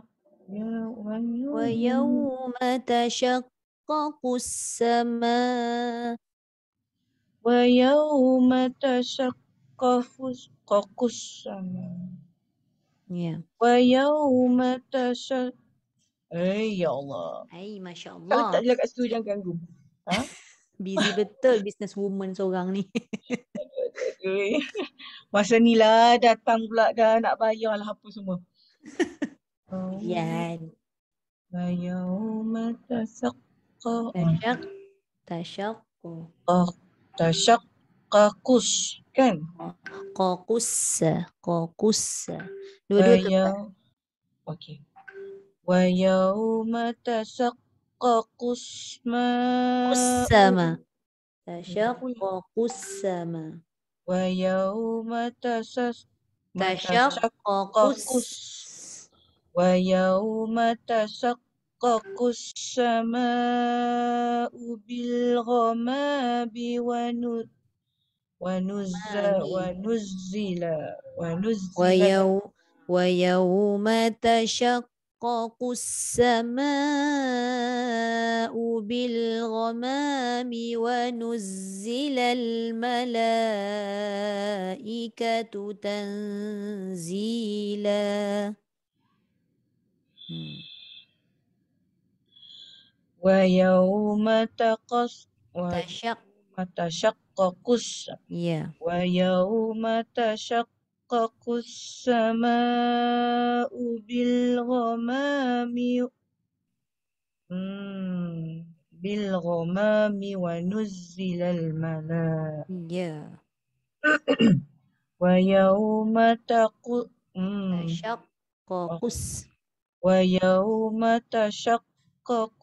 ويوم تشقق السماء ويوم تشقق السماء ya ويوم ya Allah. ai masya Kalau Allah tak jelas kat situ jangan ganggu. busy betul business woman seorang ni Aduh. Masa ni lah datang pula dah nak bayar lah apa semua. Yan ويوم تشقق تشققس kan? Qoqus dua-dua tepat Okey. ويوم تشقق السماء تشقق السماء ويوم ويوم تشقق السماء بالغمام ونزل ويوم تشقق السماء بالغمام ونزل الملائكة تنزيلا ويوم ويوم تشقق السماء بالغمام ونزل الملائكة ويوم تشقق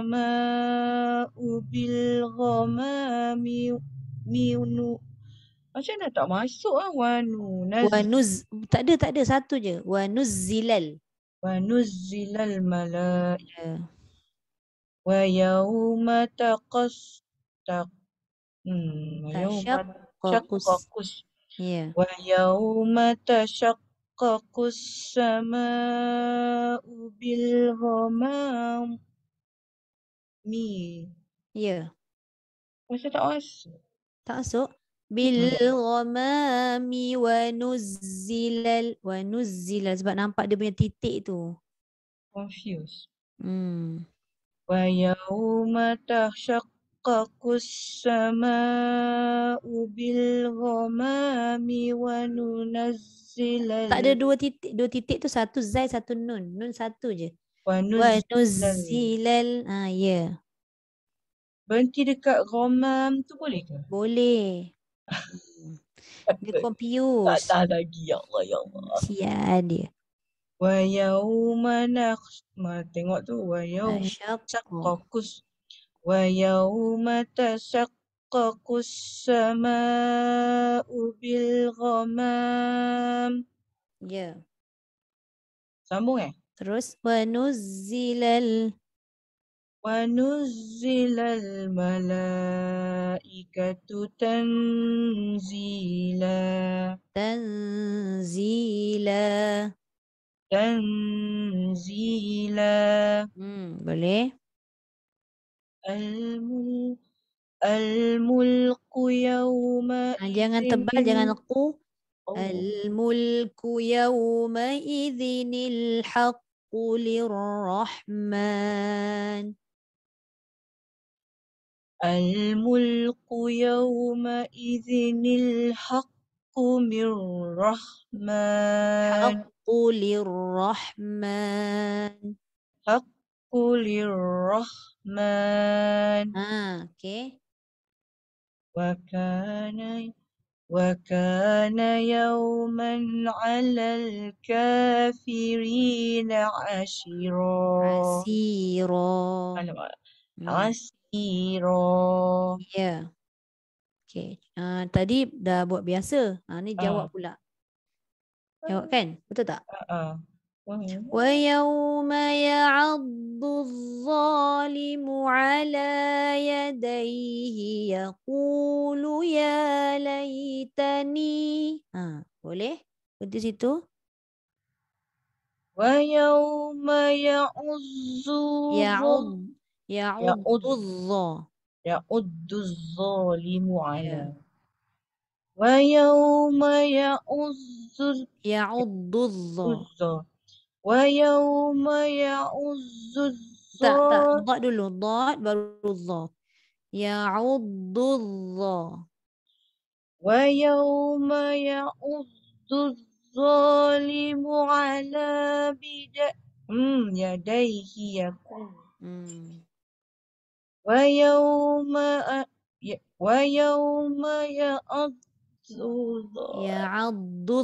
السماء بالغمام Macam mana tak masuk ah? Wanunaz. Tak ada satu je. Wa nuzzilal. Wanuzzilal malaik. Ya. Wa yauma yauma Tashaqqaqus. tashaqqaqus. Ya. Wa yauma tashaqqaqus sama'u bil ghamam. Ya. Macam tak masuk. Tak masuk. Bil ghamami wa nuzzilal. Sebab nampak dia punya titik tu. Confused. Wa yauma tashaqqaqus sama'u bil ghamami wa nunazzilal. Tak ada dua titik tu, satu zai, satu nun. Nun satu je. Wa Wa nuzzilal. Ya. Berhenti dekat ghamam tu boleh ke? Boleh. Dia confused. Tak tahu lagi, ya Allah, ya Allah. Sial dia. Wa yauma tengok tu. Wa yauma tashaqqaqus. Wa yauma tashaqqaqus sama'u bil ghamam. Ya. Sambung Terus wa nuzzilal malaikatu tanzila. Boleh. Al-mulku yawma Jangan tebal, jangan ku. Al-mulku yawma idzinil haqqu lirrahman. Al-mulku yawma idzinil haqqu mirrahman. Haqqu lirrahman. Haqqu lirrahman. Okay. Wa kana yawman 'alal kafirina 'asira. Ya. Okay. Tadi dah buat biasa. Ni jawab pula. Jawab kan? Betul tak? Wa yawma ya'addu adh-dhalimu 'ala yadayhi yaqulu ya laitani. Boleh? Berhenti situ. Wa yawma ya'uddu adh-dhalimu 'ala. Wa yawma ya'uddu wa yawma ya'uddu Tak. Dad dulu. Dad baru dha. Ya'uddu dha. Wa yawma ya'uddu adh-dhalimu 'ala yadayhi yaqul. Wa yawma ya'addu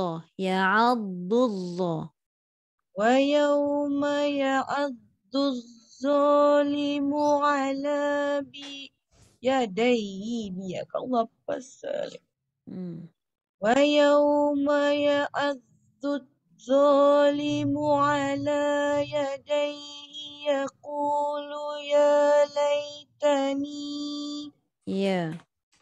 dha. Wa yawma ya'addu adh-dhalimu 'ala yadayhi Allah pasal. Wa yawma ya'addu adh-dhalimu 'ala yadayhi yaqulu ya laitani. Ya.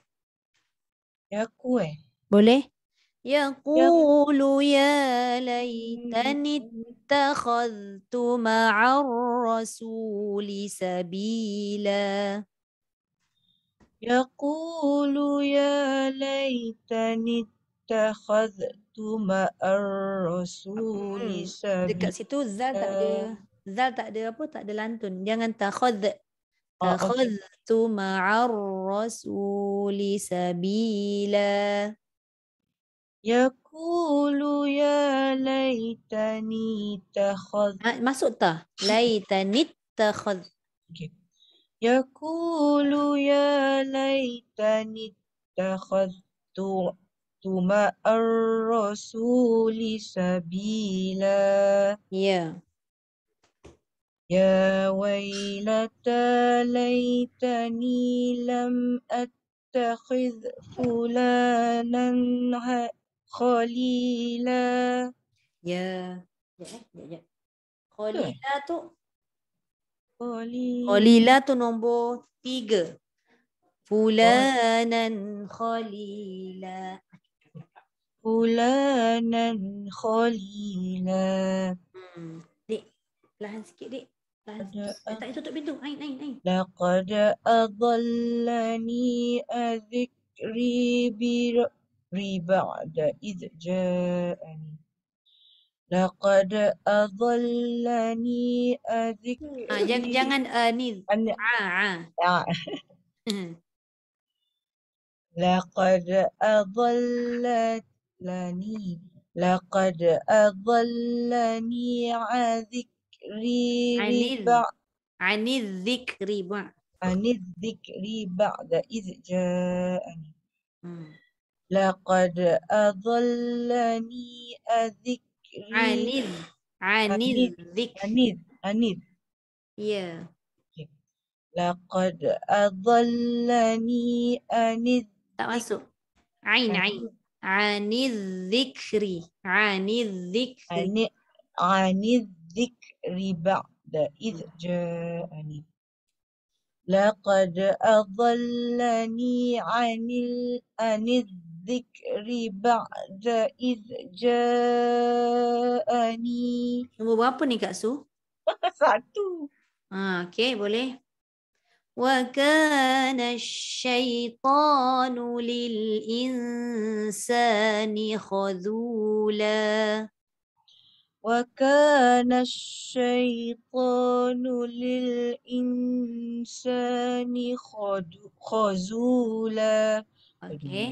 Yaku Boleh? Yaqulu ya laitani ittakhadhtu ma'ar rasuli sabila. Yaqulu ya laitani ittakhadhtu ma'ar rasuli sabila. Dekat situ zal tak ada. Zal tak ada apa? Tak ada lantun. Jangan takhadh. Takhadhtu ma'ar rasuli sabila. Yaqulu ya laitani ittakhadhtu. Masuk tak? Laitani ittakhadh. Okay. Yaqulu ya laitani ittakhadhtu ma'ar rasuli sabila. Ya. Ya wailata laitani lam اتخذ فلانا خليلا. Ya. Ya. Khalila tu. Khalil. Khalila tu nombor 3. Fulanan khalila. Fulanan khalila. Dik, perlahan sikit, Dik. Perlahan sikit. Tak payah tutup pintu. Ain. Laqad adallani adhikri ba'da idh ja'ani. Laqad adallani adhikri. Jangan ni. لقد أضلني عن الذكر بعد إذ جاءني. لقد أضلني الذكر عن الذكر. Ya. لقد أضلني عن Tak masuk. Ain. Anil zikri. عن الذكر بعد إذ جاءني. لقد أضلني عن الذكر بعد إذ جاءني. Nombor berapa ni Kak Su? 1. Okey, boleh. وكان الشيطان للإنسان خذولا. وكان الشيطان للإنسان خذولا. Okey.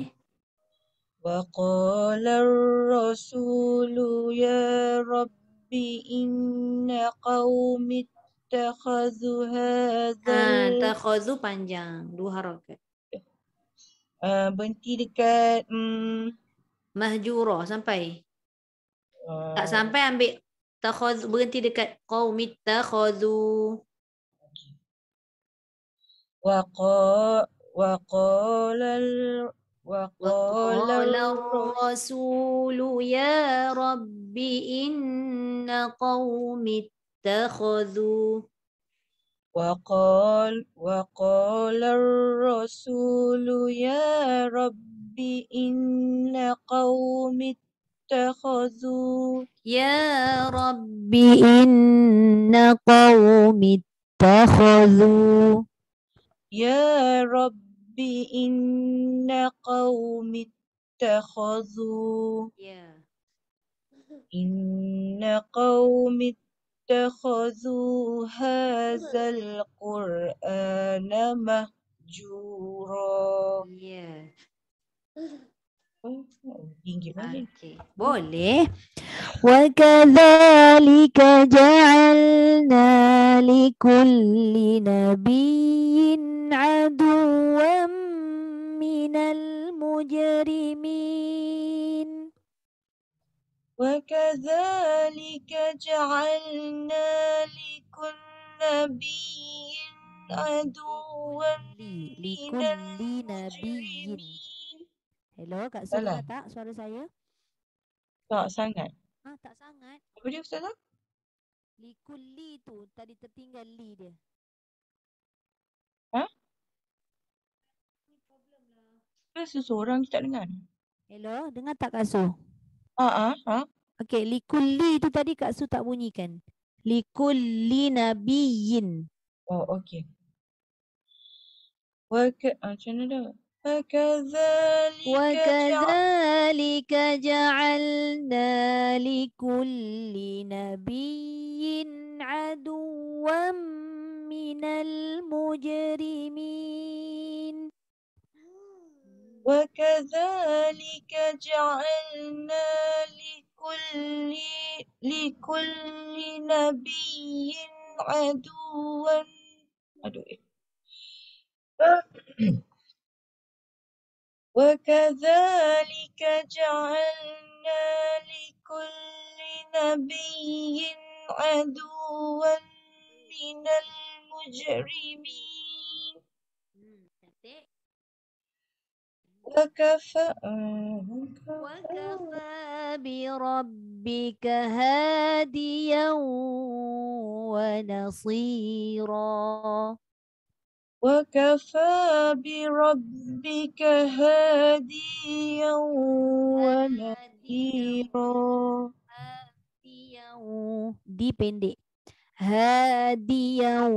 وقال الرسول يا رب إن قوم اتخذوا هذا Takhazu panjang. 2 harakat. berhenti dekat Mahjura sampai. Tak sampai ambil takhazu, berhenti dekat qaumit takhazu. وقال الرسول يا رب إن قوم اتخذوا. وقال الرسول يا رب إن قوم اتخذوا. يا رب إن قوم اتخذوا. يا رب إن قوم اتخذوا. إن قوم اتخذوا هذا القرآن مهجورا. Boleh. وكذلك جعلنا لكل نبي عدوا من المجرمين. وكذلك جعلنا لكل نبي عدوا من المجرمين. Hello, Kak Su dengar tak suara saya? Tak sangat. Tak sangat. Apa dia Ustazah? Likulli tu tadi tertinggal li dia. Seseorang tak dengar. Hello, dengar tak Kak Su? Okay, likulli tu tadi Kak Su tak bunyikan. Likulli nabiyyin. Oh, okay. Macam mana dah? وكذلك جعلنا لكل نبي عدوا من المجرمين. وكذلك جعلنا لكل نبي عدوا. وكذلك جعلنا لكل نبي عدوا من المجرمين. وكفى وكفى بربك هاديا ونصيرا. وكفى بربك هاديا ونصيرا. هاديا دي pendek. هاديا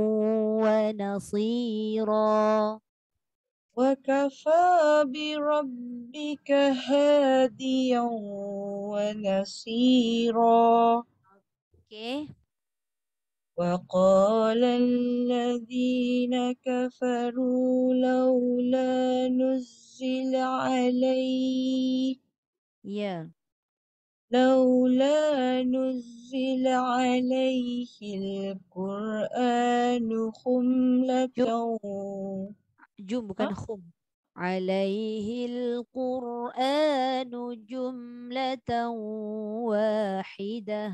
ونصيرا. وكفى بربك هاديا ونصيرا. Okay. وقال الذين كفروا لولا نزل عليه لولا نزل عليه القرآن خملة. جم bukan khum. عليه القرآن جملة واحدة.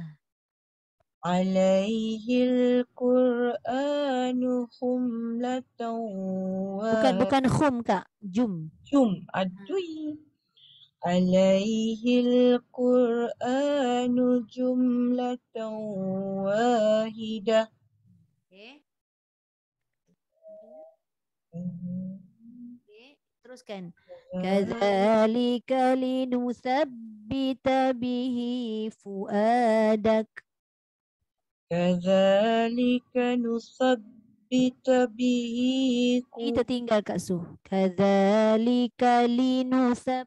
عليه القرآن خملة bukan khum kak, jum. adui. عليه القرآن جملة واحدة. Okay. Teruskan. كذلك لنثبت به فؤادك. كذلك نثبت به. Ini tertinggal Kak Su. كذلك لنثبت.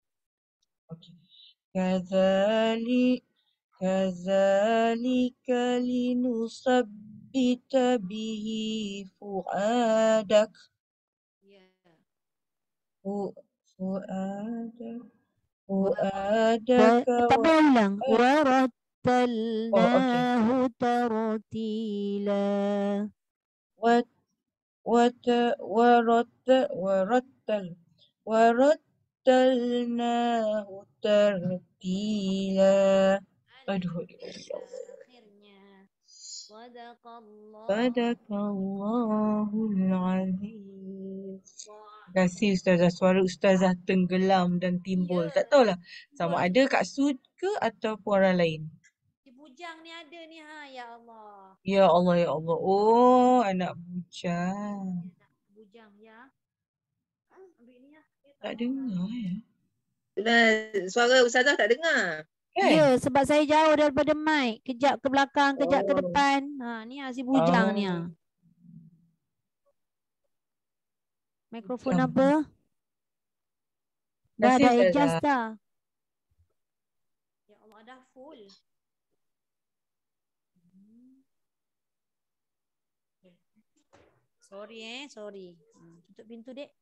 كذلك لنثبت به فؤادك. فؤادك tak boleh ulang. ورتلناه ترتيلا. ورتلناه ترتيلا. Aduh, Akhirnya. Sadaqallah. Sadaqallahul Azim. Terima kasih Ustazah. Suara Ustazah tenggelam dan timbul. Tak tahulah sama ada Kak Su ke ataupun orang lain. Si bujang ni ada ni ya Allah. Ya Allah, ya Allah. Oh, anak bujang. Bujang ya. Ambil ni ya. Tak dengar ya. Suara Ustazah tak dengar. Kan? Ya, sebab saya jauh daripada mic. Kejap ke belakang, kejap ke depan. Ni si bujang ni. Mikrofon apa? Dah ada adjust dah. Ya Allah, dah full. Sorry. Tutup pintu dek.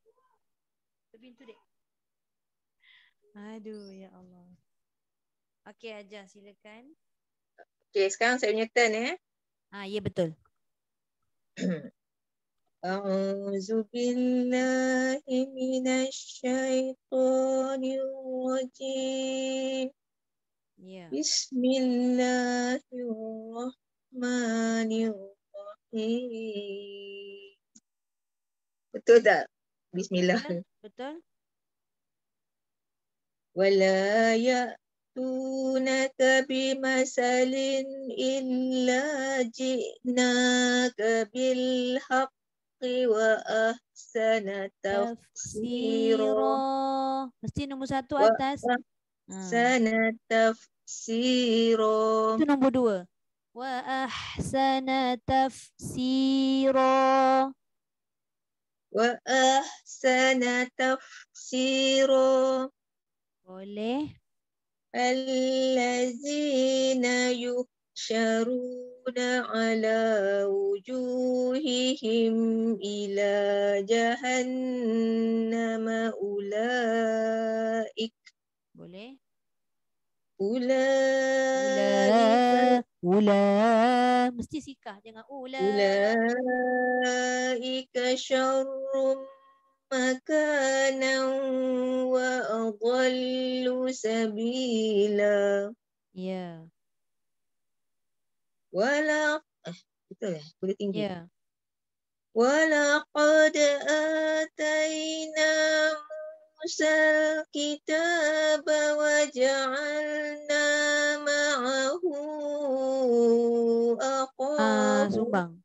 Aduh, ya Allah. Okey Aja, silakan. Okey, sekarang saya punya turn Ya betul. A'udzu billahi minasyaitonir rajim. Ya. Bismillahirrahmanirrahim. Betul tak? Bismillah. Betul. Wala ya'tunaka bimasalin illa ji'naka bil haqqi wa ahsana tafsira. Mesti nombor 1 atas. Ahsana tafsira. Itu nombor 2. Wa ahsana tafsira. Wa ahsana tafsira. Boleh. Allazina yuhsyaruna ala wujuhihim ila jahannama ulaik. Boleh. Mesti sikah, jangan ulaika syarrum makanan wa adallu sabila. Ya. Betul lah, boleh tinggi. Ya. Walaqad atayna موسى الكتاب وجعلنا معه أخاه Sumbang.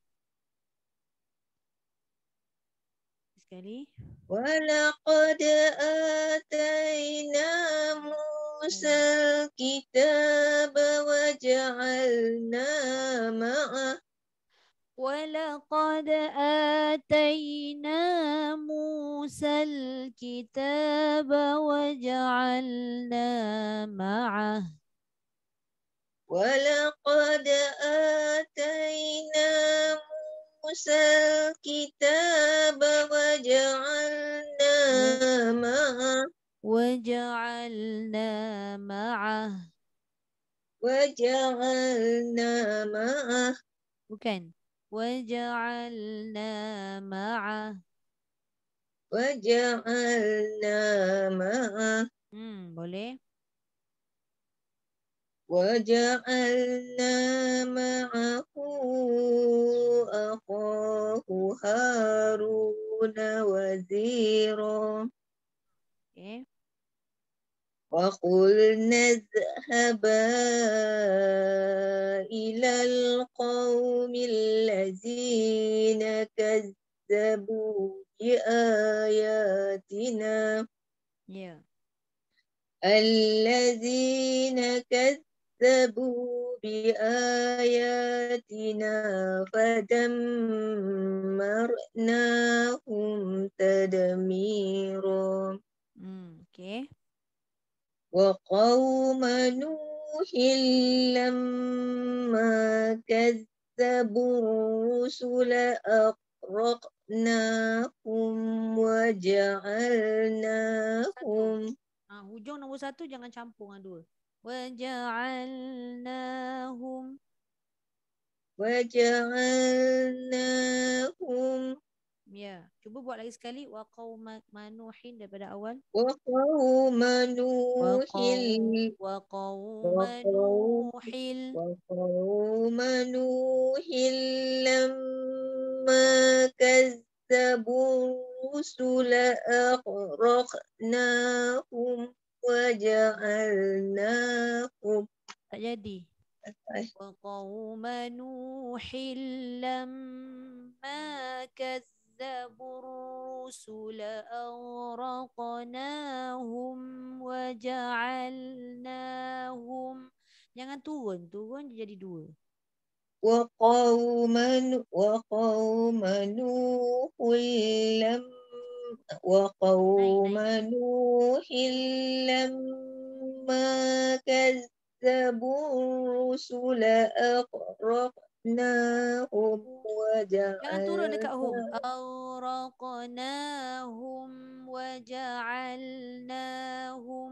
Sekali. ولقد آتينا موسى الكتاب وجعلنا معه ولقد آتينا موسى الكتاب وجعلنا معه ولقد آتينا موسى الكتاب وجعلنا معه وجعلنا معه bukan وجعلنا معه boleh وجعلنا معه أخاه هارون وزيرا okay. وقلنا اذهبا إلى القوم الذين كذبوا بآياتنا الذين كذبوا بآياتنا فدمرناهم تدميرا okay. وقوم نوح لما كذبوا الرسل أغرقناهم وجعلناهم hujung nombor 1 jangan campur dengan 2. وجعلناهم cuba buat lagi sekali wa qauma manuhin daripada awal وقوم نوح وقوم نوح لما كذبوا الرسل أغرقناهم وجعلناهم tak jadi وقوم نوح لما كذبوا الرسل أغرقناهم وجعلناهم jangan turun jadi 2 وقوم نوح لما كذبوا الرسل أغرقناهم jangan turun dekat hum أغرقناهم وجعلناهم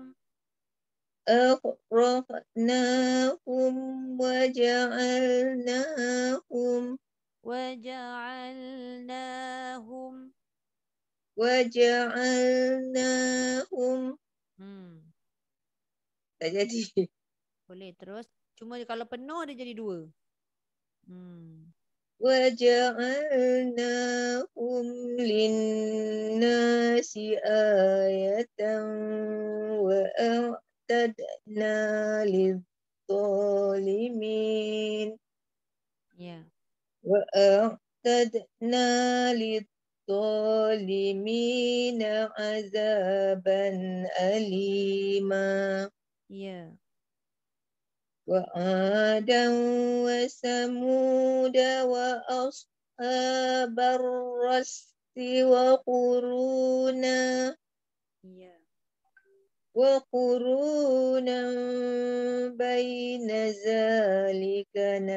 وجعلناهم tak jadi. Boleh terus. Cuma kalau penuh dia jadi 2. وجعلناهم للناس آية وأعتدنا للظالمين وأعتدنا للظالمين عذابا أليما وعادا وثمود وأصحاب الرس وقرونا بين ذلك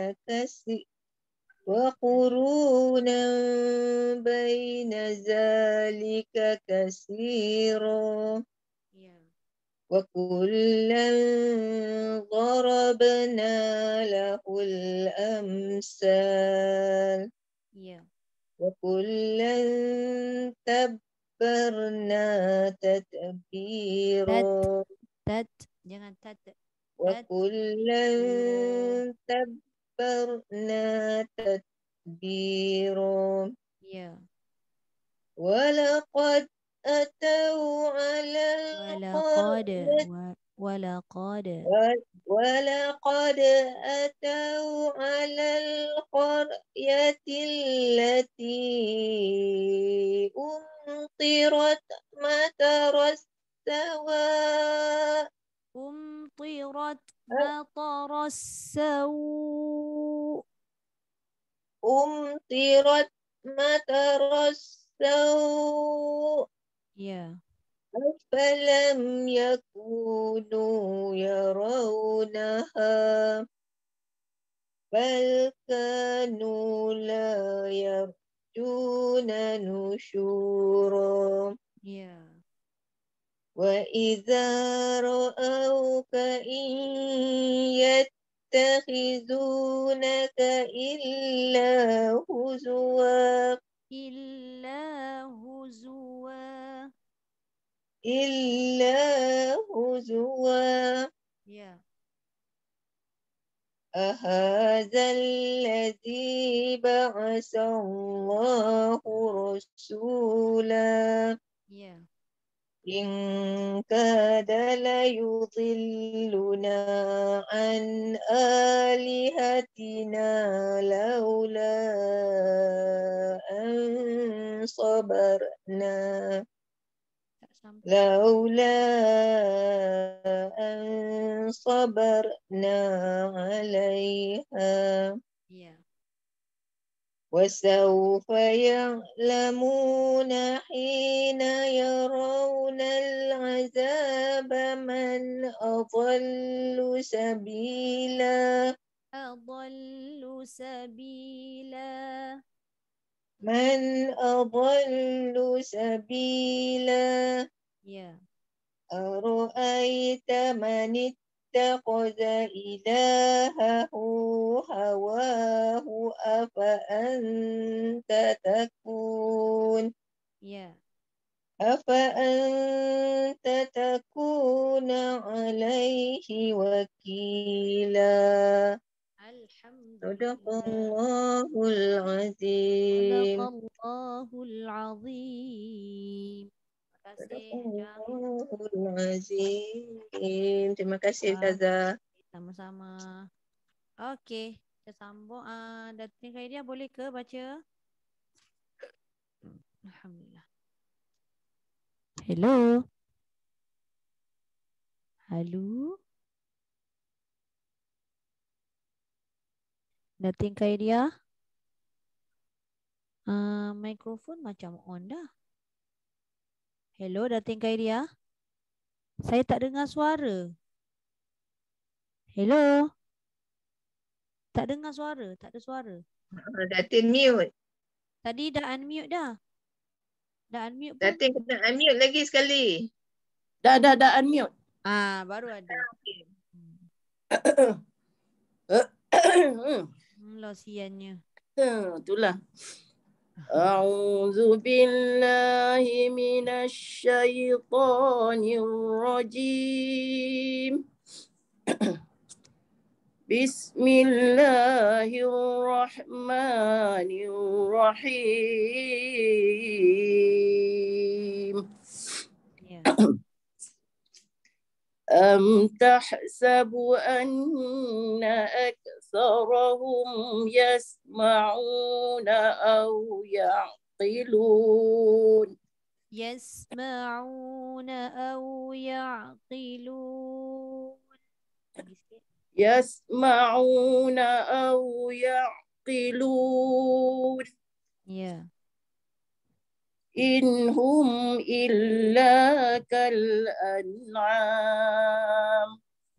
كثيرا وكلا ضربنا له الأمثال وكلا تبرنا تتبيرا jangan وكلا تبرنا تتبيرا ولقد أتوا على ولقد أتوا على القرية التي أمطرت مطر السواء أمطرت مطر السوء. أمطرت مطر السوء. أفلم يكونوا يرونها بل كانوا لا يرجون نشورا. وإذا رأوك إن يتخذونك إلا هزوا أهذا الذي بعث الله رسولا إن كاد ليضلنا عن آلهتنا لولا أن صبرنا عليها. وسوف يعلمون حين يرون العذاب من أضل سبيلا. أرأيت من اتخذ إلهه هواه أفأنت تكون عليه وكيلا. صدق الله العظيم. Terima kasih Ustazah. Sama-sama. Okey, kita sambung. Datin Khairia boleh ke baca? Alhamdulillah. Hello. Datin Khairia. Mikrofon macam on dah. Hello Datin Khairia. Saya tak dengar suara. Hello. Tak dengar suara, tak ada suara. Datin mute. Tadi dah unmute dah. Dah unmute pun. Datin kena unmute lagi sekali. Dah unmute. Baru ada. Losiannya. Itulah. A'udzu billahi minasy syaithanir rajim. Bismillahirrahmanirrahim. تحسب أن أكثرهم يسمعون أو يعقلون. إن هم إلا كالأنعام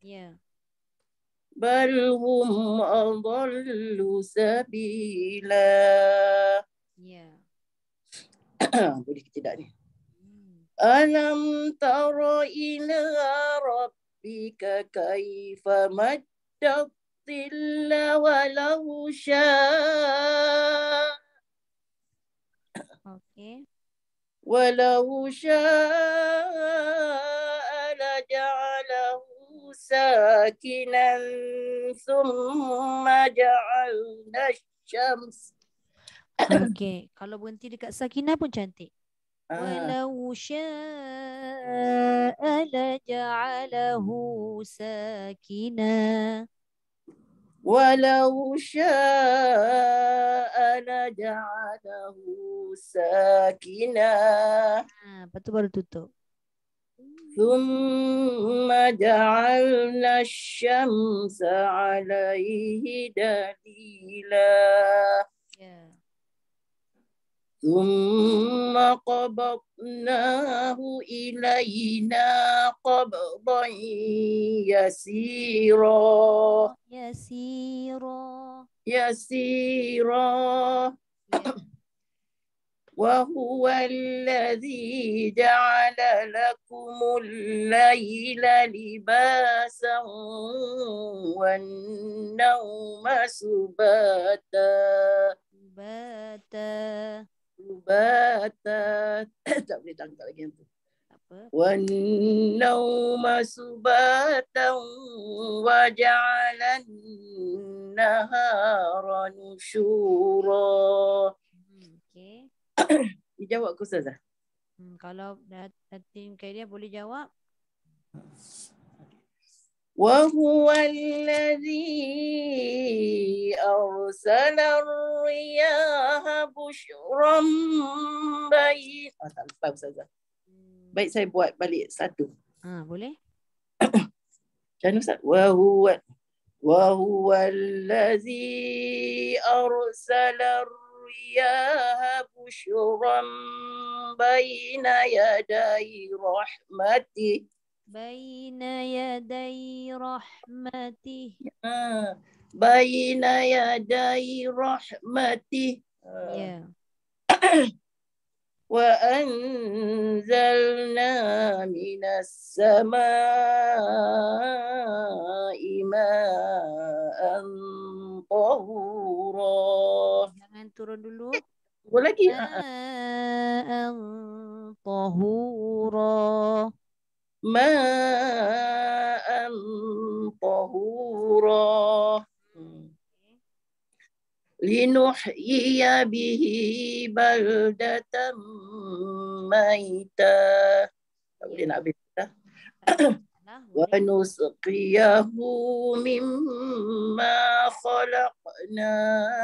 بل هم أضل سبيلا. Boleh tidak ni? Alam tara ila rabbika kaifa madda dhilla walau syaa. Okay. ولو شاء لجعله ساكنا ثم جعلنا الشمس. Okay. Kalau berhenti dekat sakinah pun cantik. Walau sya'a laja'alahu sakina. Walau sya'a laja'alahu sakina. Lepas tu baru tutup. Thumma ja'alna syamsa 'alaihi dalila. ثم قبضناه إلينا قبضا يسيرا. وهو الذي جعل لكم الليل لباسا والنوم سباتا. Tak boleh tangkap lagi tu. وَالنَّوْمَ سُبَاتًا وَجَعَلَ النَّهَارَ نُشُورًا. Dijawab ke Ustazah? Kalau Datin Khairia boleh jawab. وهو الذي أرسل الرياح بشرا بين. Tak lupa Ustazah. Baik, saya buat balik satu. Boleh? Macam Ustaz? وهو الذي أرسل الرياح بشرا بين يدي رحمته. بين يدي رحمته. بين يدي رحمته. وأنزلنا من السماء ماء طهورا. Jangan turun dulu. Boleh lagi? Ma'an tahura. Ma'an tahura. Linuhyiya bihi baldatan maita. Tak boleh nak habis dah. Wa nusqiyahu mimma khalaqna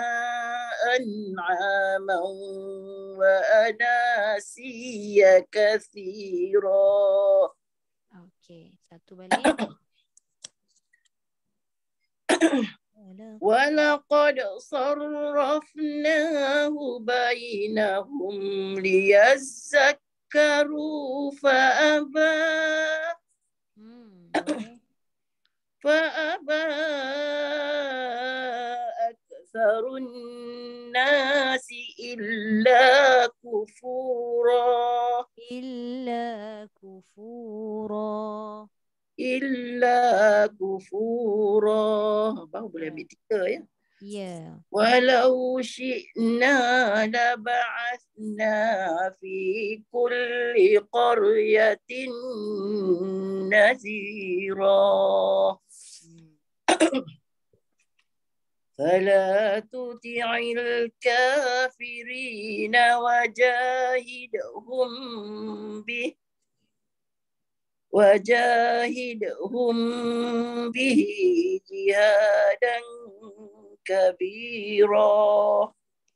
an'aman wa anasiya kathira. Okey, satu balik. وَلَقَدْ صَرَّفْنَاهُ بَيْنَهُمْ لِيَذَّكَّرُوا فَأَبَى أَكْثَرُ النَّاسِ إِلَّا كُفُورًا. Illa kufura. Baru boleh ambil 3 ya. Walau syi'na laba'athna fi kulli qaryatin nazira. فلا تطع الكافرين وجاهدهم به جهادا كبيرا.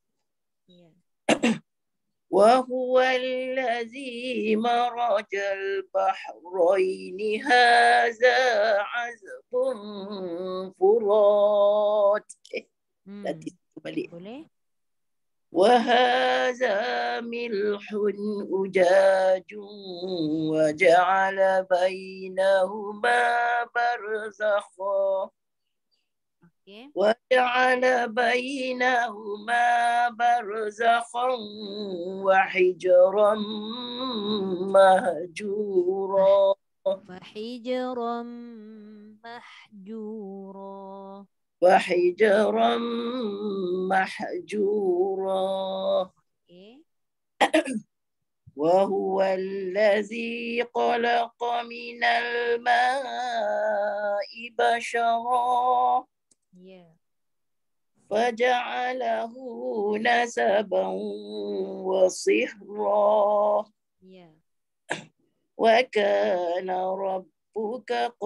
وهو الذي مرج البحرين هذا عذب فرات. Boleh? وهذا ملح أجاج وجعل بينهما برزخا. وجعل بينهما برزخا وحجرا مهجورا. وحجرا محجورا. وهو الذي خلق من الماء بشرا فجعله نسبا وصهرا. وكان ربك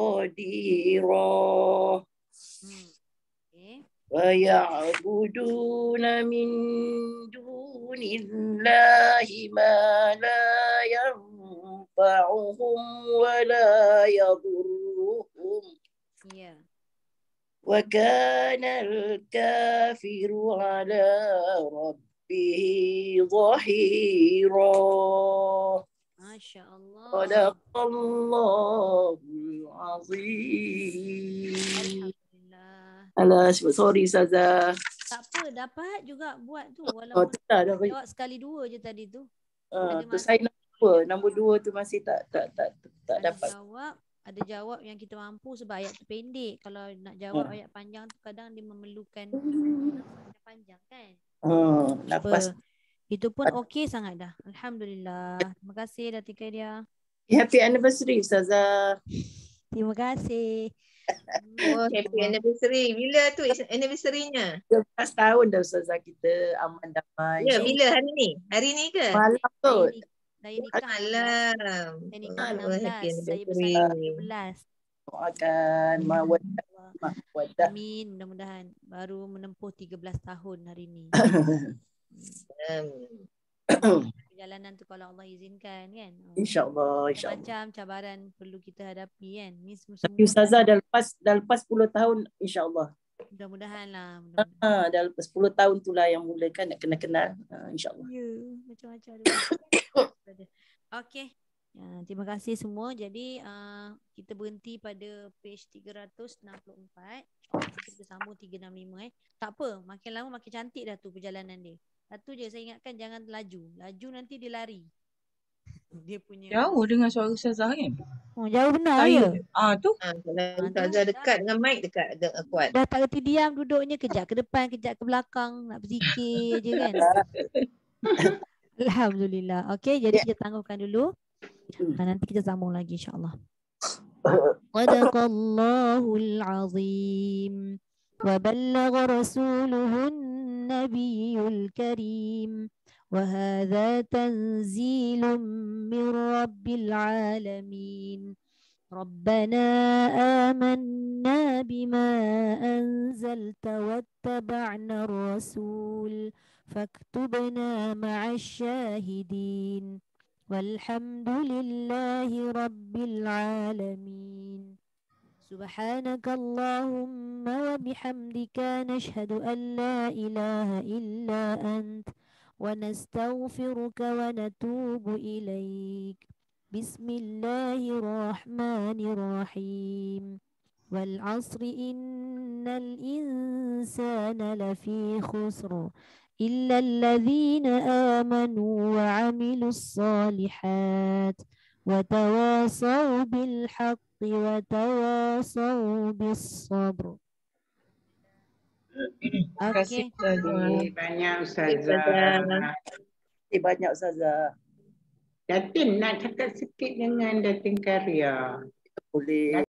قديرا ويعبدون من دون الله ما لا ينفعهم ولا يضرهم وكان الكافر على ربه ظهيرا. ما شاء الله. صدق الله العظيم. Alah, sorry Ustazah. Tak apa, dapat juga buat tu. Walaupun jawab sekali dua je tadi tu. Tu saya nombor 2 tu masih tak dapat. Ada jawab yang kita mampu sebab ayat tu pendek. Kalau nak jawab ayat panjang tu kadang dia memerlukan panjang kan. Lepas itu pun okey sangat dah. Alhamdulillah. Terima kasih Datuk Khairia. Happy anniversary Ustazah. Terima kasih. Oh, happy anniversary. Bila tu anniversary-nya? 12 tahun dah Ustazah kita aman damai. Ya, bila hari ni? Hari ni ke? Malam tu. Saya nikah malam. Saya nikah 16. Saya bersama 17. Doakan mawaddah. Amin. Mudah-mudahan baru menempuh 13 tahun hari ni. Perjalanan tu kalau Allah izinkan kan. InsyaAllah. Macam cabaran perlu kita hadapi kan. Ni semua Ustazah dah lepas 10 tahun insyaAllah. Mudah-mudahan lah. Dah lepas 10 tahun tu lah yang mula kan nak kenal-kenal. InsyaAllah. Ya, macam-macam. Okey. Terima kasih semua. Jadi kita berhenti pada page 364. Kita sambung 365 Tak apa, makin lama makin cantik dah tu perjalanan dia. Satu je saya ingatkan, jangan laju. Laju nanti dia lari. Dia punya jauh dengan suara Ustazah kan? Oh, jauh benar ya? Tu. Kalau Ustazah dekat dengan mic dekat kuat. Dah tak reti diam duduknya, kejap ke depan, kejap ke belakang, nak berzikir je kan. Alhamdulillah. Okey, jadi kita tangguhkan dulu. Nanti kita sambung lagi insya-Allah. Sadaqallahul azim. Wa ballagha rasuluhun nabiyul karim. وهذا تنزيل من رب العالمين ربنا آمنا بما أنزلت واتبعنا الرسول فاكتبنا مع الشاهدين والحمد لله رب العالمين سبحانك اللهم وبحمدك نشهد أن لا إله إلا أنت ونستغفرك ونتوب إليك بسم الله الرحمن الرحيم والعصر إن الإنسان لفي خسر إلا الذين آمنوا وعملوا الصالحات وتواصوا بالحق وتواصوا بالصبر. Terima kasih banyak Ustazah. Terima banyak Ustazah. Datin nak cakap sikit dengan Datin Khairia. Boleh.